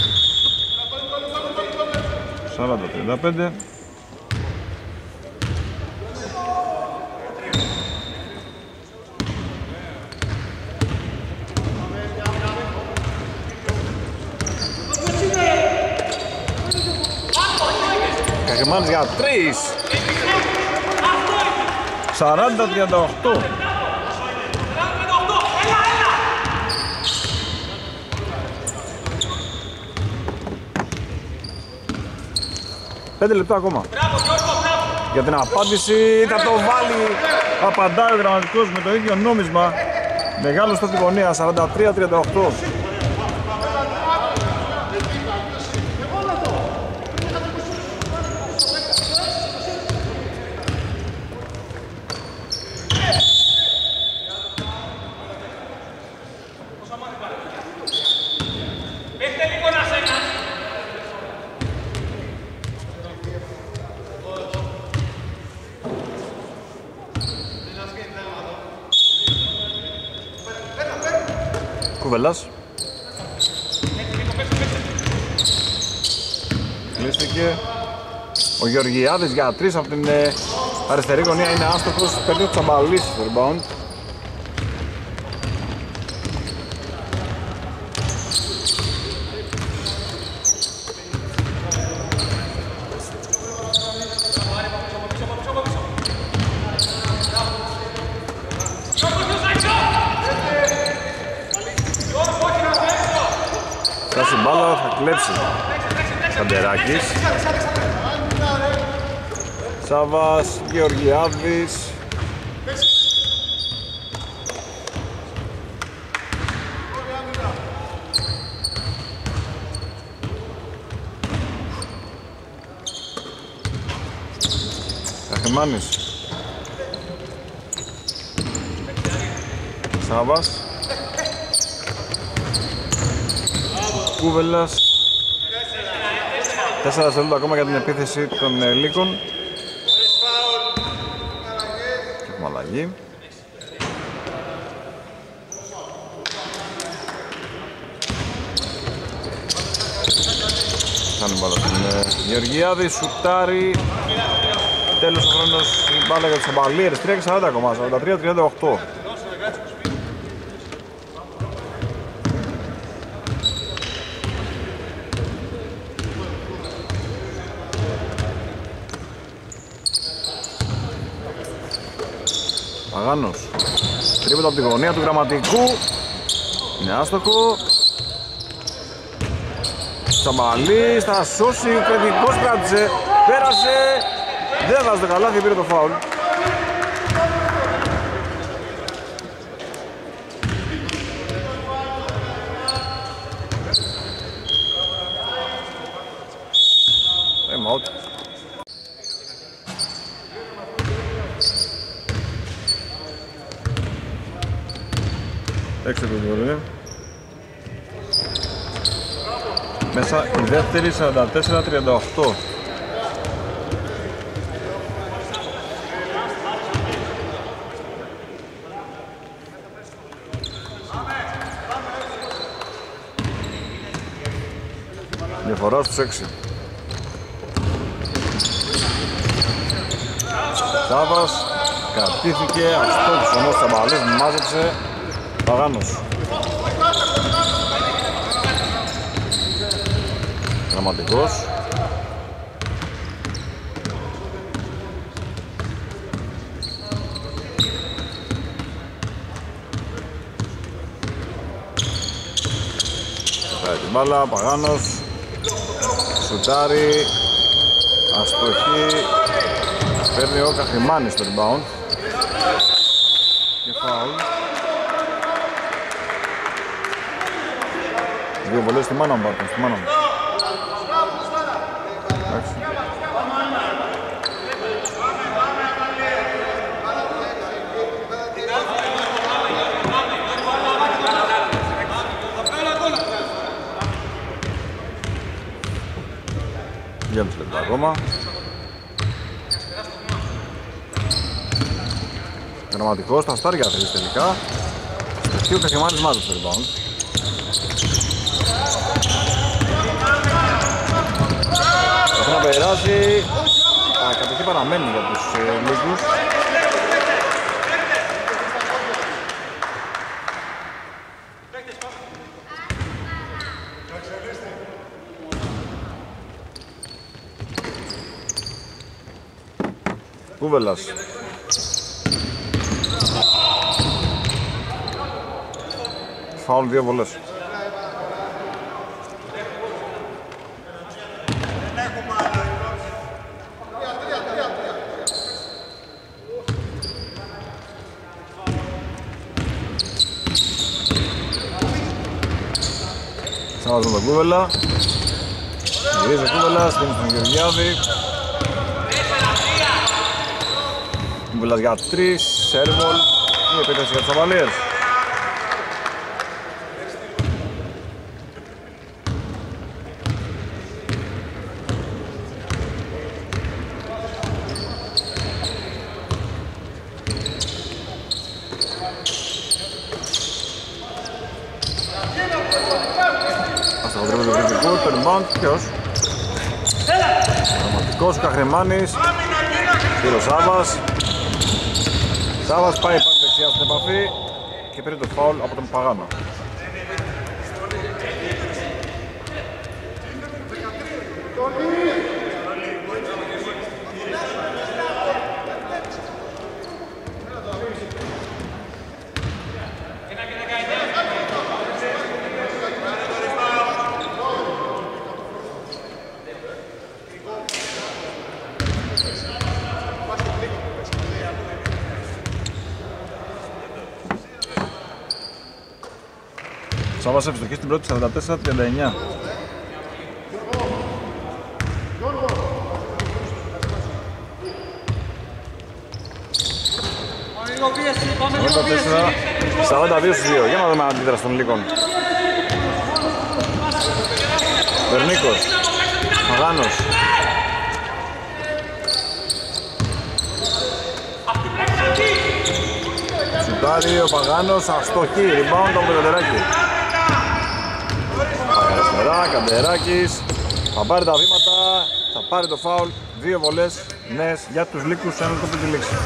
40-35. Καχερμάνης για 3. 40-38. Πέντε λεπτά ακόμα. Για την απάντηση θα το βάλει. Απαντάει ο γραμματικός με το ίδιο νόμισμα. Μεγάλο στο τη γωνία. 43-38. Κουβελάς. Κλείστηκε. Ο Γεωργιάδης για 3 από την αριστερή γωνία είναι άστοχος. Παίρνει ο Τσαμπαλής στο rebound. Φτάσει μπάλα, θα κλέψει Σαντεράκης. Σάβας, Γεωργιάδης. Καχερμάνης. Σάβας. Κούβελας. 4 δευτερόλεπτα ακόμα για την επίθεση των Λύκων. Έχουμε αλλαγή. Κάνει μπάλα στον Γεωργιάδη, σουτάρει. Τέλος ο χρόνος, η μπάλα για τους Αμπαλίερες. 3-40 ακόμα, 43-38. Παγάνος. Τρίποντο από τη γωνία του γραμματικού. Είναι άστοχο. Τσαμπαλής θα σώσει, ο παιδικός κράτησε. Πέρασε. Δεν βάζει το καλάθι, πήρε το φάουλ. Time out. Έξω το βολέ. Μέσα η δεύτερη 44-38. Διαφορά στους 6. Σάβας κρατήθηκε, αστόχος όμως Τσαμπαλής, μάζεψε. Παγάνος. Δραματικός. Φάει την μπάλα, Παγάνος. Σουτάρει. Αστοχή. Παίρνει ο Καχρημάνης στο rebound. Και φάουλ. Δύο βολές στη μάνα μου πάρουν, στη μάνα μου. Εντάξει. Για μισό λεπτά ακόμα. Γραμματικός, τα στάρια θέλεις τελικά. Και ο Καχημάνης μάζεψε στο rebound. Αυτό να περάσει. Κατοχή παραμένει για τους λίγους. Κούβελας. Φάουλ, δύο βολές. Σάβαζαν τον Κούβελα. Γυρίζει ο Κούβελας, στείνει στον Γεωργιάδη. Κούβελας για 3, σέρβολ. Η επίθεση για τους Αβαλίες. Ποιος? Δραματικός, ο Καχρημάνης. Πήρε ο Σάβας. Σάβας πάει πάνω δεξιά στην επαφή και πήρε το φάουλ από τον Παγάνο. Σάβας ευστοχή στην πρώτη 44-39. Πάμε 42-2. Για να δούμε αντίδραση των λίγων. Βερνίκος. Μαγάνος. Σουτάρει ο Παγάνος. Αστοχή. Rebound από το Καντεράκη. Πάει αριστερά. Καντεράκης. Θα πάρει τα βήματα. Θα πάρει το φάουλ. Δύο βολές νέες για τους Λύκους. Ένα λεπτό πριν τη λήξη.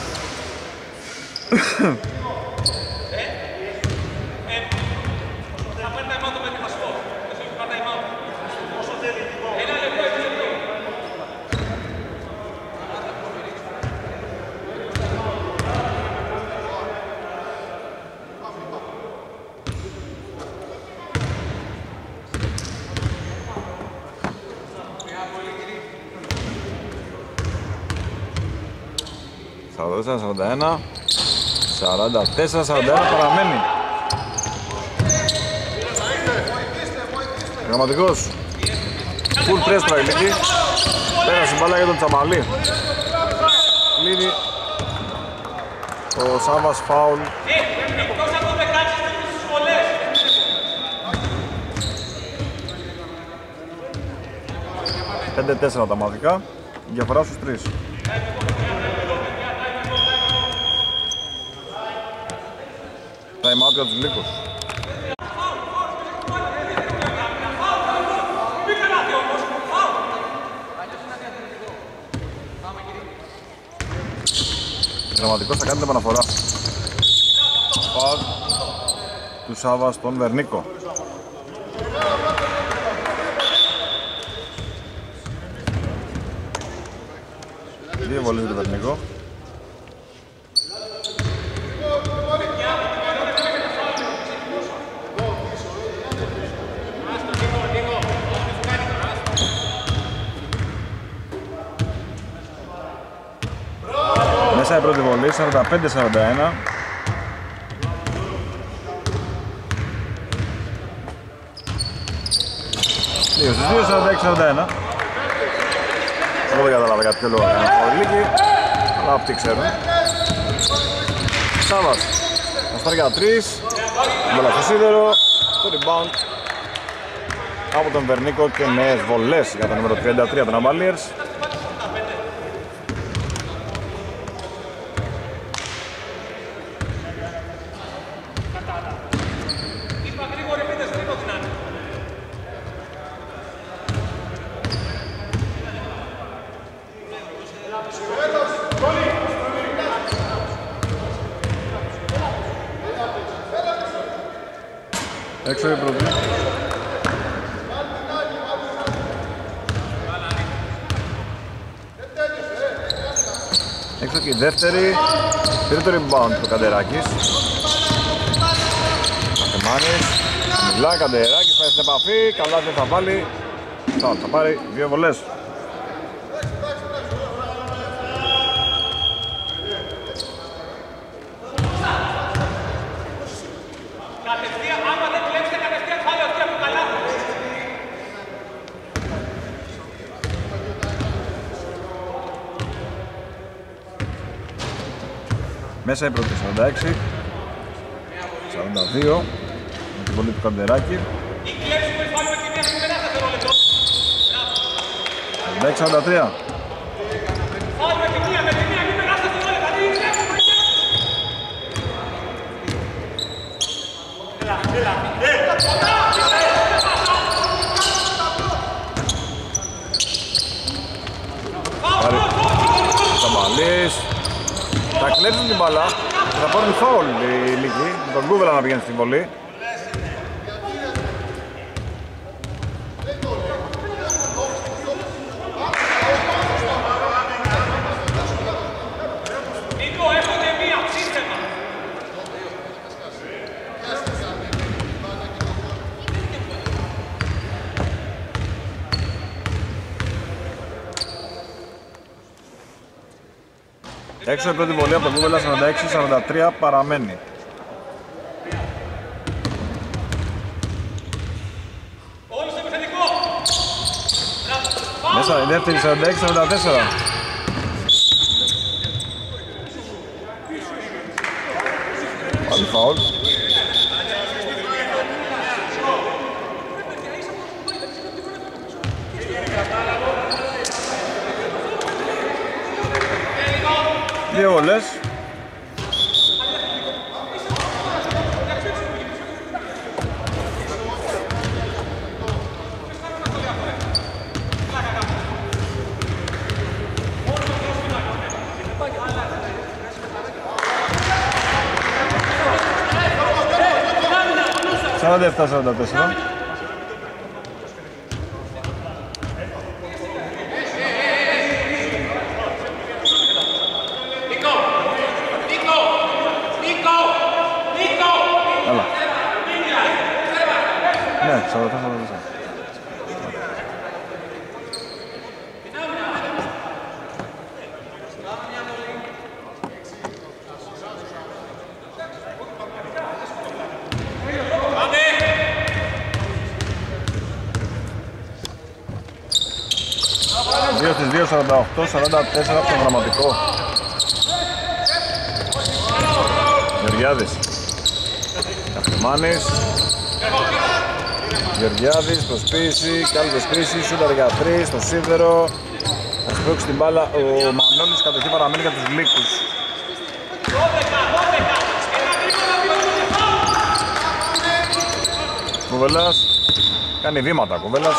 ...44-41... ...44-41 παραμένει. Γραμματικός. Full press τραγιλική. Πέρασε μπάλα για τον Τσαμαλή. Κλείνει ο Σάβας, φάουλ. ...5-4 τα μαθηκά. Διαφορά στους 3. Time out για τους Λύκους. Δραματικός θα κάνει την επαναφορά. Φάουλ του Σάβα στον Βερνίκο. Δύο βολές για το Βερνίκο. Μέσα η πρώτη βολή, 45-41. Δύο στους δύο, 46-41. Εγώ δεν κατάλαβα για ποιο λόγο έκανε φαουλίκι, αλλά αυτοί ξέρουν. Σάβας, αστάρει για 3, μπολά στο σίδερο, το rebound από τον Βερνίκο και νέες βολές για το νούμερο 33 των Αβαλίερς. Έξω η πρώτη. Έξω και η δεύτερη. Πήρε το rebound το Καντεράκης. Καφεμάνης. Μιλά, Καντεράκης πάει στην επαφή. Καλά δεν θα βάλει. Θα πάρει δύο βολές. Μέσα η πρώτη 46, 42 με την βολή του Καντεράκη. 46-43. Πάρει Σαμπαλής. Θα κλέψουν την μπαλά και θα πάρουν φάουλ οι Λύκοι, με τον Κούβελα να πηγαίνει στην βολή. Έξω η πρώτη βολή από τον Κούβελα, 46-43 παραμένει. Μέσα η δεύτερη 46-44. Πάλι φαουλ. Δύο βολές. Σαράντα 47-44. Ναι, 44-44. Δύο στις 2, 48-44 από το γραμματικό. Γεωργιάδης. Καφημάνης. Γεωργιάδης, προσποίηση, καλή προσποίηση, σούταρ για 3, στο σίδερο. Θα σπρώξει την μπάλα, ο Μανώλης κατοχή παραμένει για τους Λύκους. Κούβελας, κάνει βήματα Κούβελας.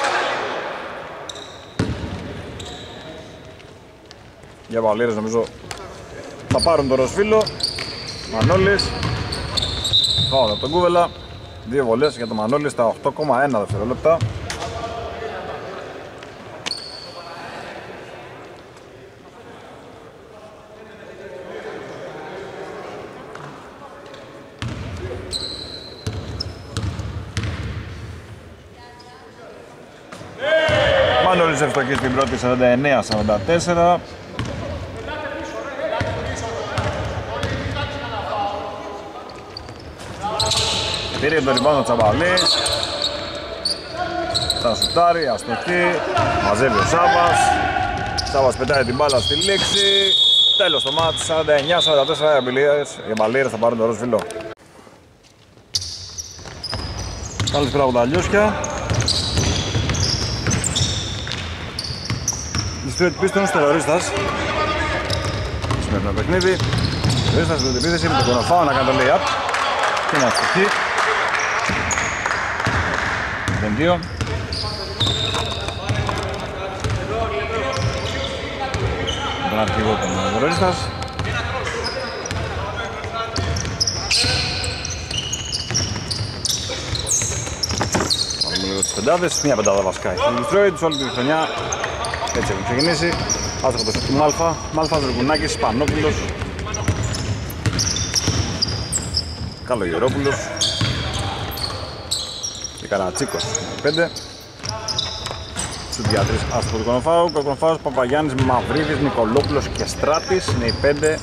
Για Βαλίρες νομίζω θα πάρουν το Ροσφύλλο. Μανώλης, φάουλ από τον Κούβελα. Δύο βολές για το Μανώλη στα 8,1 δευτερόλεπτα. Γιώργης ευστοχής στην πρώτη 49-44. Πήρε το rebound ο Τσαμπαλής. Θα σουτάρει, αστοχή. Μαζεύει ο Σάβας. Σάβας πετάει την μπάλα στη λήξη. Τέλος το μάτς, 49-44. Οι Μπαλίρες θα πάρουν το ροζ φιλό. Καλησπέρα από τα Λιώσια. Detroit Pistons, τερορίστας. Σημερινό παιχνίδι. Τερορίστας με την επίθεση με τον Κονοφάο να κάνει το lay-up. Και να αστοχεί. 0-2. Τον αρχηγό των τερορίστας. Πάμε λίγο τις πεντάδες. Μία πεντάδα βασικά έχει η Detroit όλη τη χρονιά. Έτσι έχουν ξεκινήσει. Άστοχο το σούτ του Μάλφα. Μάλφα, Δρουκουνάκης, Σπανόπουλος. Καλογερόπουλος. Και Καρατσίκος. 5. Σούτ για 3 άστοχο του Κονοφάου. Κονοφάους, Παπαγιάννης, Μαυρίδης, Νικολόπουλος και Στράτης. Είναι οι 5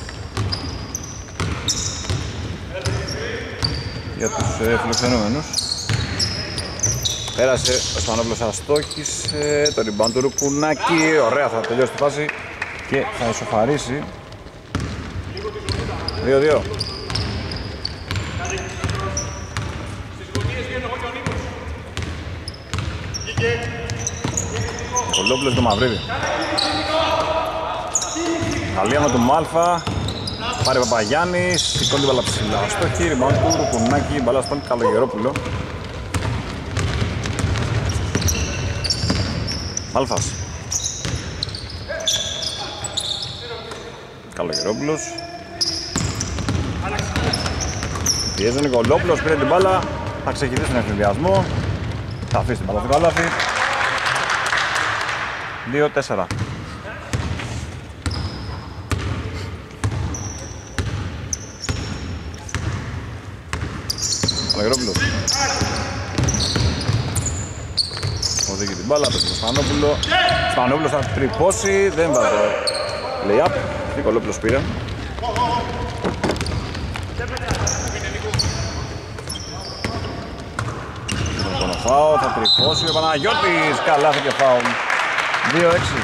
για τους φιλοξενούμενους. Πέρασε ο Σπανόπουλος, αστόχησε το rebound του Ρουκουνάκη. Ωραία, θα τελειώσει τη φάση και θα ισοφαρίσει. 2-2. Κολόπουλος του Μαυρίδη. Καλή άμα του Μάλφα. Πάρε Παπαγιάννης, σηκώνει την μπάλα ψηλά. Αστόχη, rebound του Ρουκουνάκη, μπάλα στον Καλογερόπουλο. Μάλφας. Καλογερόπουλος. Πιέζει ο Νικολόπουλος, πήρε την μπάλα. Θα ξεκινήσει τον ευθυνδιασμό. Θα αφήσει την μπάλα στο καλάθι. 2-4. Καλογερόπουλος. Οδηγεί την μπάλα, πέφτει το Σπανόπουλο. Σπανόπουλος θα τρυπώσει, δεν βάζει το lay-up. Νικολόπουλος πήρε. Τον Κονοφάο, θα τρυπώσει ο Παναγιώτης. Καλά και φάουλ. 2-6.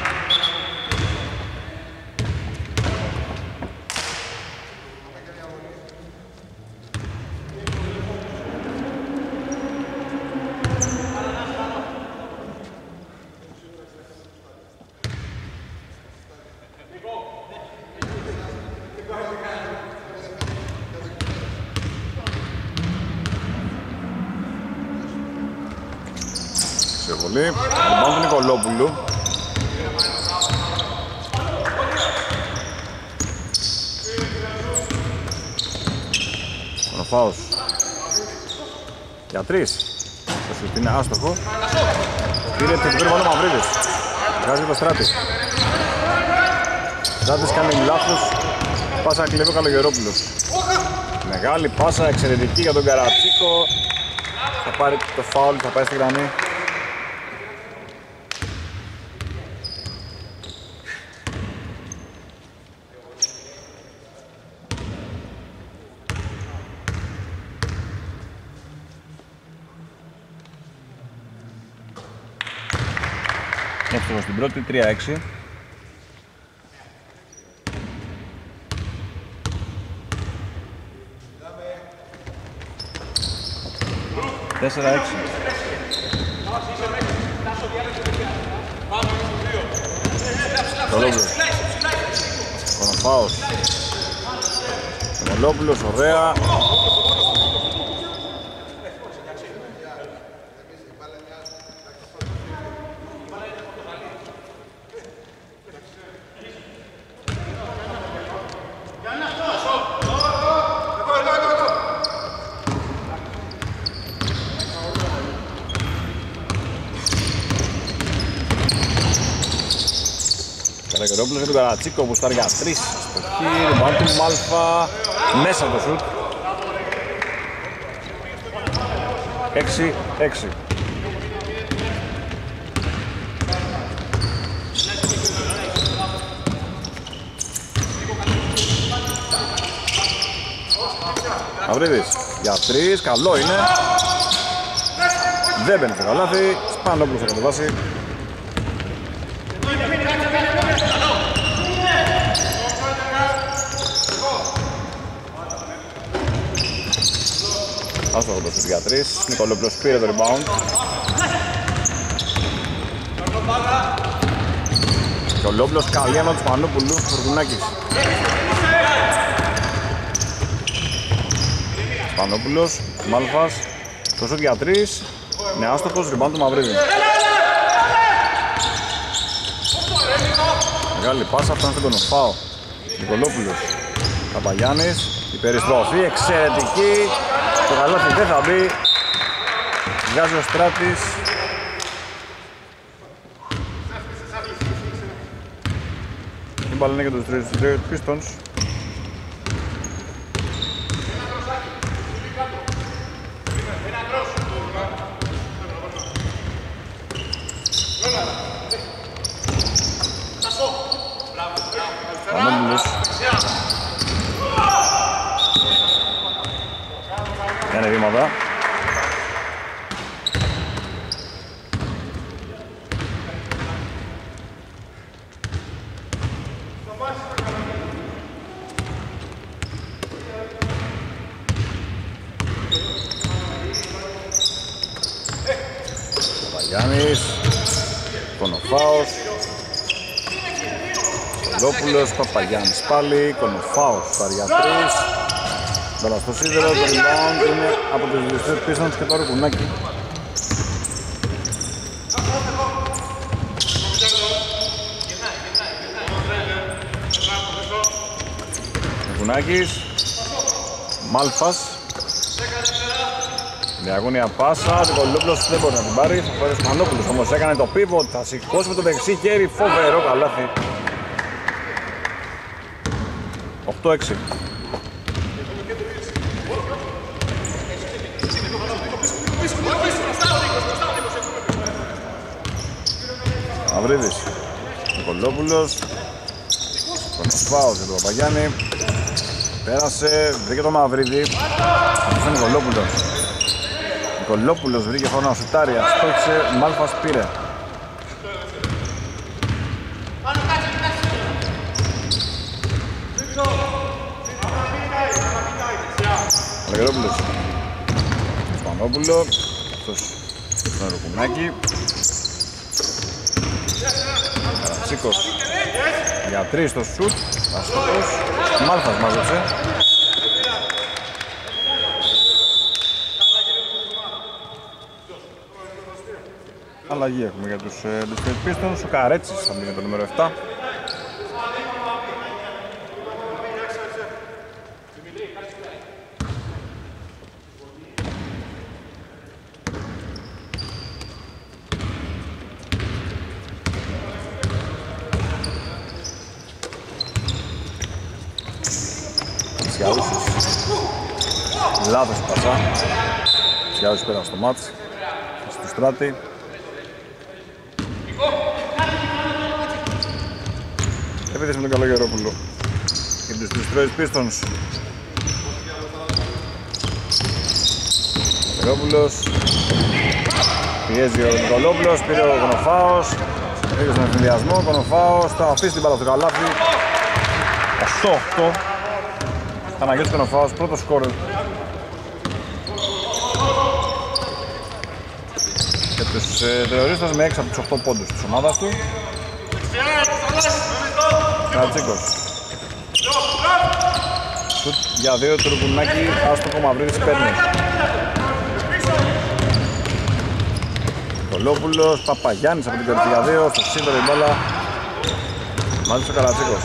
Ριμπάουντ του Νικολόπουλου. Κονοφάος για 3. Το σουτ είναι άστοχο. Πήρε την πήρε μόνο Μαυρίδης. Βγάζει το Στράτη. Στράτης κάνει λάθος. Πάσα κλέβει ο Καλογερόπουλος. Μεγάλη πάσα, εξαιρετική για τον Καρατσίκο. Θα πάρει το φάουλ, θα πάει στη γραμμή. Εύστοχος στην πρώτη, 3-6. Τέσσερα έξι. Κολόπουλος. Κονοφάος. Κολόπουλος, ωραία. Καλογερόπουλος για τον Καρατσίκο που στάρει για 3 στο χείρι, πάνω του Μάλφα, μέσα το σουτ. 6-6. Μαυρίδης για 3, καλό είναι. Δεν μπαίνει στο καλάθι. Σπανόπουλος θα κατεβάσει. Άστοχο το σουτ για 3. Νικολόπουλος πήρε το rebound. Νικολόπουλος καλή άμα του Σπανόπουλου. Φορτουνάκης. Σπανόπουλος, Μάλφας. Το σουτ για 3. Είναι άστοχος, rebound του Μαυρίδη. Μεγάλη πάσα, φτάνει στον Κονοφάο. Νικολόπουλος. Καπαγιάννης. Η περιστροφή εξαιρετική. Το καλάθι δεν θα μπει. Βγάζει ο Στράτης. Η μπάλα είναι για τους τρεις Pistons. Πανόπουλος. Κάνει βήματα. Παπαγιάννης. Κονοφάος. Λόπουλος, Παπαγιάννης πάλι, Κονοφάος, Σαριά 3. Μπαλά στο σίδερο, το rebound είναι από τους δύο Pistons και τώρα Κουνάκη. Κουνάκης, Μάλφας. Διαγώνια πάσα, ο Κολόπουλος δεν μπορεί να την πάρει, θα πάρει ο Σπανόπουλος όμως έκανε το pivot, θα σηκώσει με το δεξί χέρι, φοβερό καλάθι. 8-6. Μαυρίδης, Νικολόπουλος, Κονοφάος για τον Παπαγιάννη. Πέρασε, βρήκε το Μαυρίδη. Αυτό είναι Νικολόπουλος. Νικολόπουλος βρήκε χρόνο να σουτάρει, αστόχισε, Μάλφας πήρε. Αλεγερόπουλος. Σπανόπουλο. Αυτός στον Ρουκουνάκη. Καρατσίκος για 3 στο σουτ. Αστόχος. Μάλφας μάζεψε. Αλλαγή έχουμε για τους Pistons. Ο Καρέτσης θα μπει με το νούμερο 7. Λάθος πασά. Τσιάουσης πέρα στο μάτς. Στο Στράτη. Επίθεση με τον Καλογερόπουλο. Και τους Detroit Pistons. Καλογερόπουλος. Πιέζει ο Νικολόπουλος. Πήρε ο Κονοφάος. Πήγε στον ευθυνδιασμό. Ο Κονοφάος θα αφήσει την μπάλα στο καλάθι. 8-8. Θα αναγκάσει ο Κονοφάος. Πρώτο σκόρ. Και τους τερορίστες με 6 από τους 8 πόντους της ομάδας του. Καρατσίκος. Σουτ για 2 του Ρουκουνάκη, άστοχο Μαυρίδης παίρνει. Κολόπουλος, Παπαγιάννης από την κορυφή για 2, στο σύνδερο η μπάλα. Μάλιστα ο Καρατσίκος.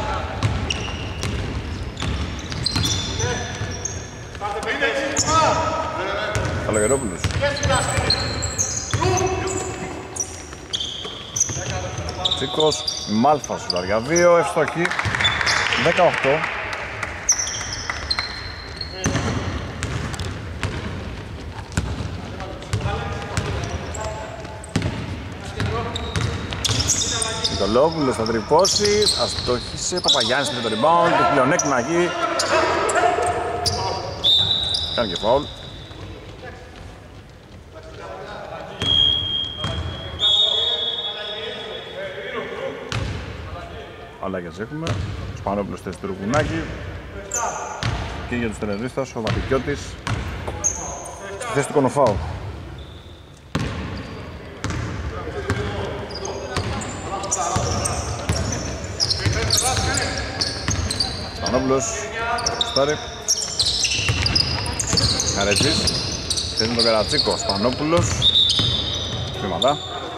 Καλογερόπουλος. Τσίκος, Μάλφας σουτάρει για 2, ευστοχή, 18. Νικολόπουλος θα τρυπώσει, αστόχησε, Παπαγιάννης με το rebound, το πλεονέκτημα εκεί. Κάνει και φάουλ. Αλλαγές έχουμε. Σπανόπουλος θέση του Ρουγουνάκη. Και για τους τερερίστας ο Βατικιώτης στη θέση του Κονοφάου. Σπανόπουλος, Στάρι. Καρέτσης, θέση με τον Καρατσίκο. Σπανόπουλος, βήματα.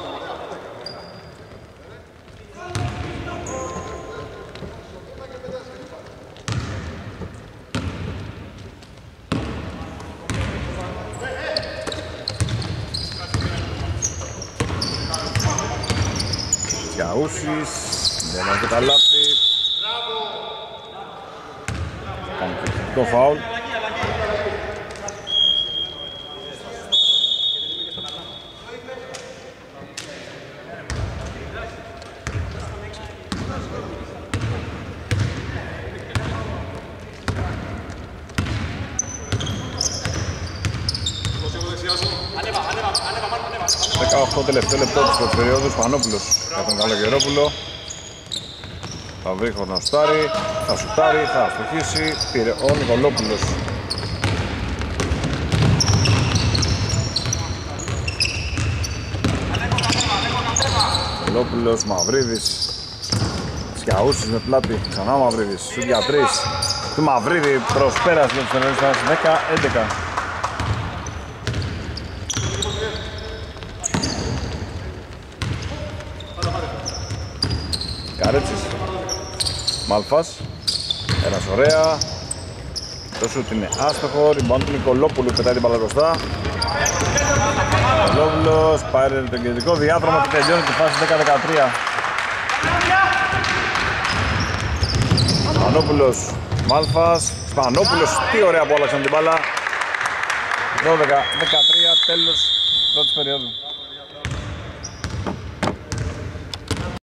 Καούσης, δεν βάζει το καλάθι. Κάνει το φάουλ. Το τελευταίο λεπτό της περίοδου, Σπανόπουλος για τον Καλογερόπουλο. Θα βρει χρόνο να σουτάρει, θα σουτάρει, θα αστοχίσει, πήρε ο Νικολόπουλος. Νικολόπουλος, Μαυρίδης, Σκιαούσης με πλάτη, ξανά Μαυρίδης, σουτ για 3 του Μαυρίδη, προσπέρασε για τους τερρορίστας 10-11. Καρέτσης, Μάλφας, ένας ωραία. Το σουτ είναι άστοχο, rebound του Νικολόπουλου, πετάει την μπάλα μπροστά. Νικολόπουλος, πάρει το κεντρικό διάδρομο και τελειώνει τη φάση 10-13. Σπανόπουλος, Μάλφας, Σπανόπουλος, τι ωραία που άλλαξαν την μπάλα. 12-13, τέλος πρώτης περίοδου.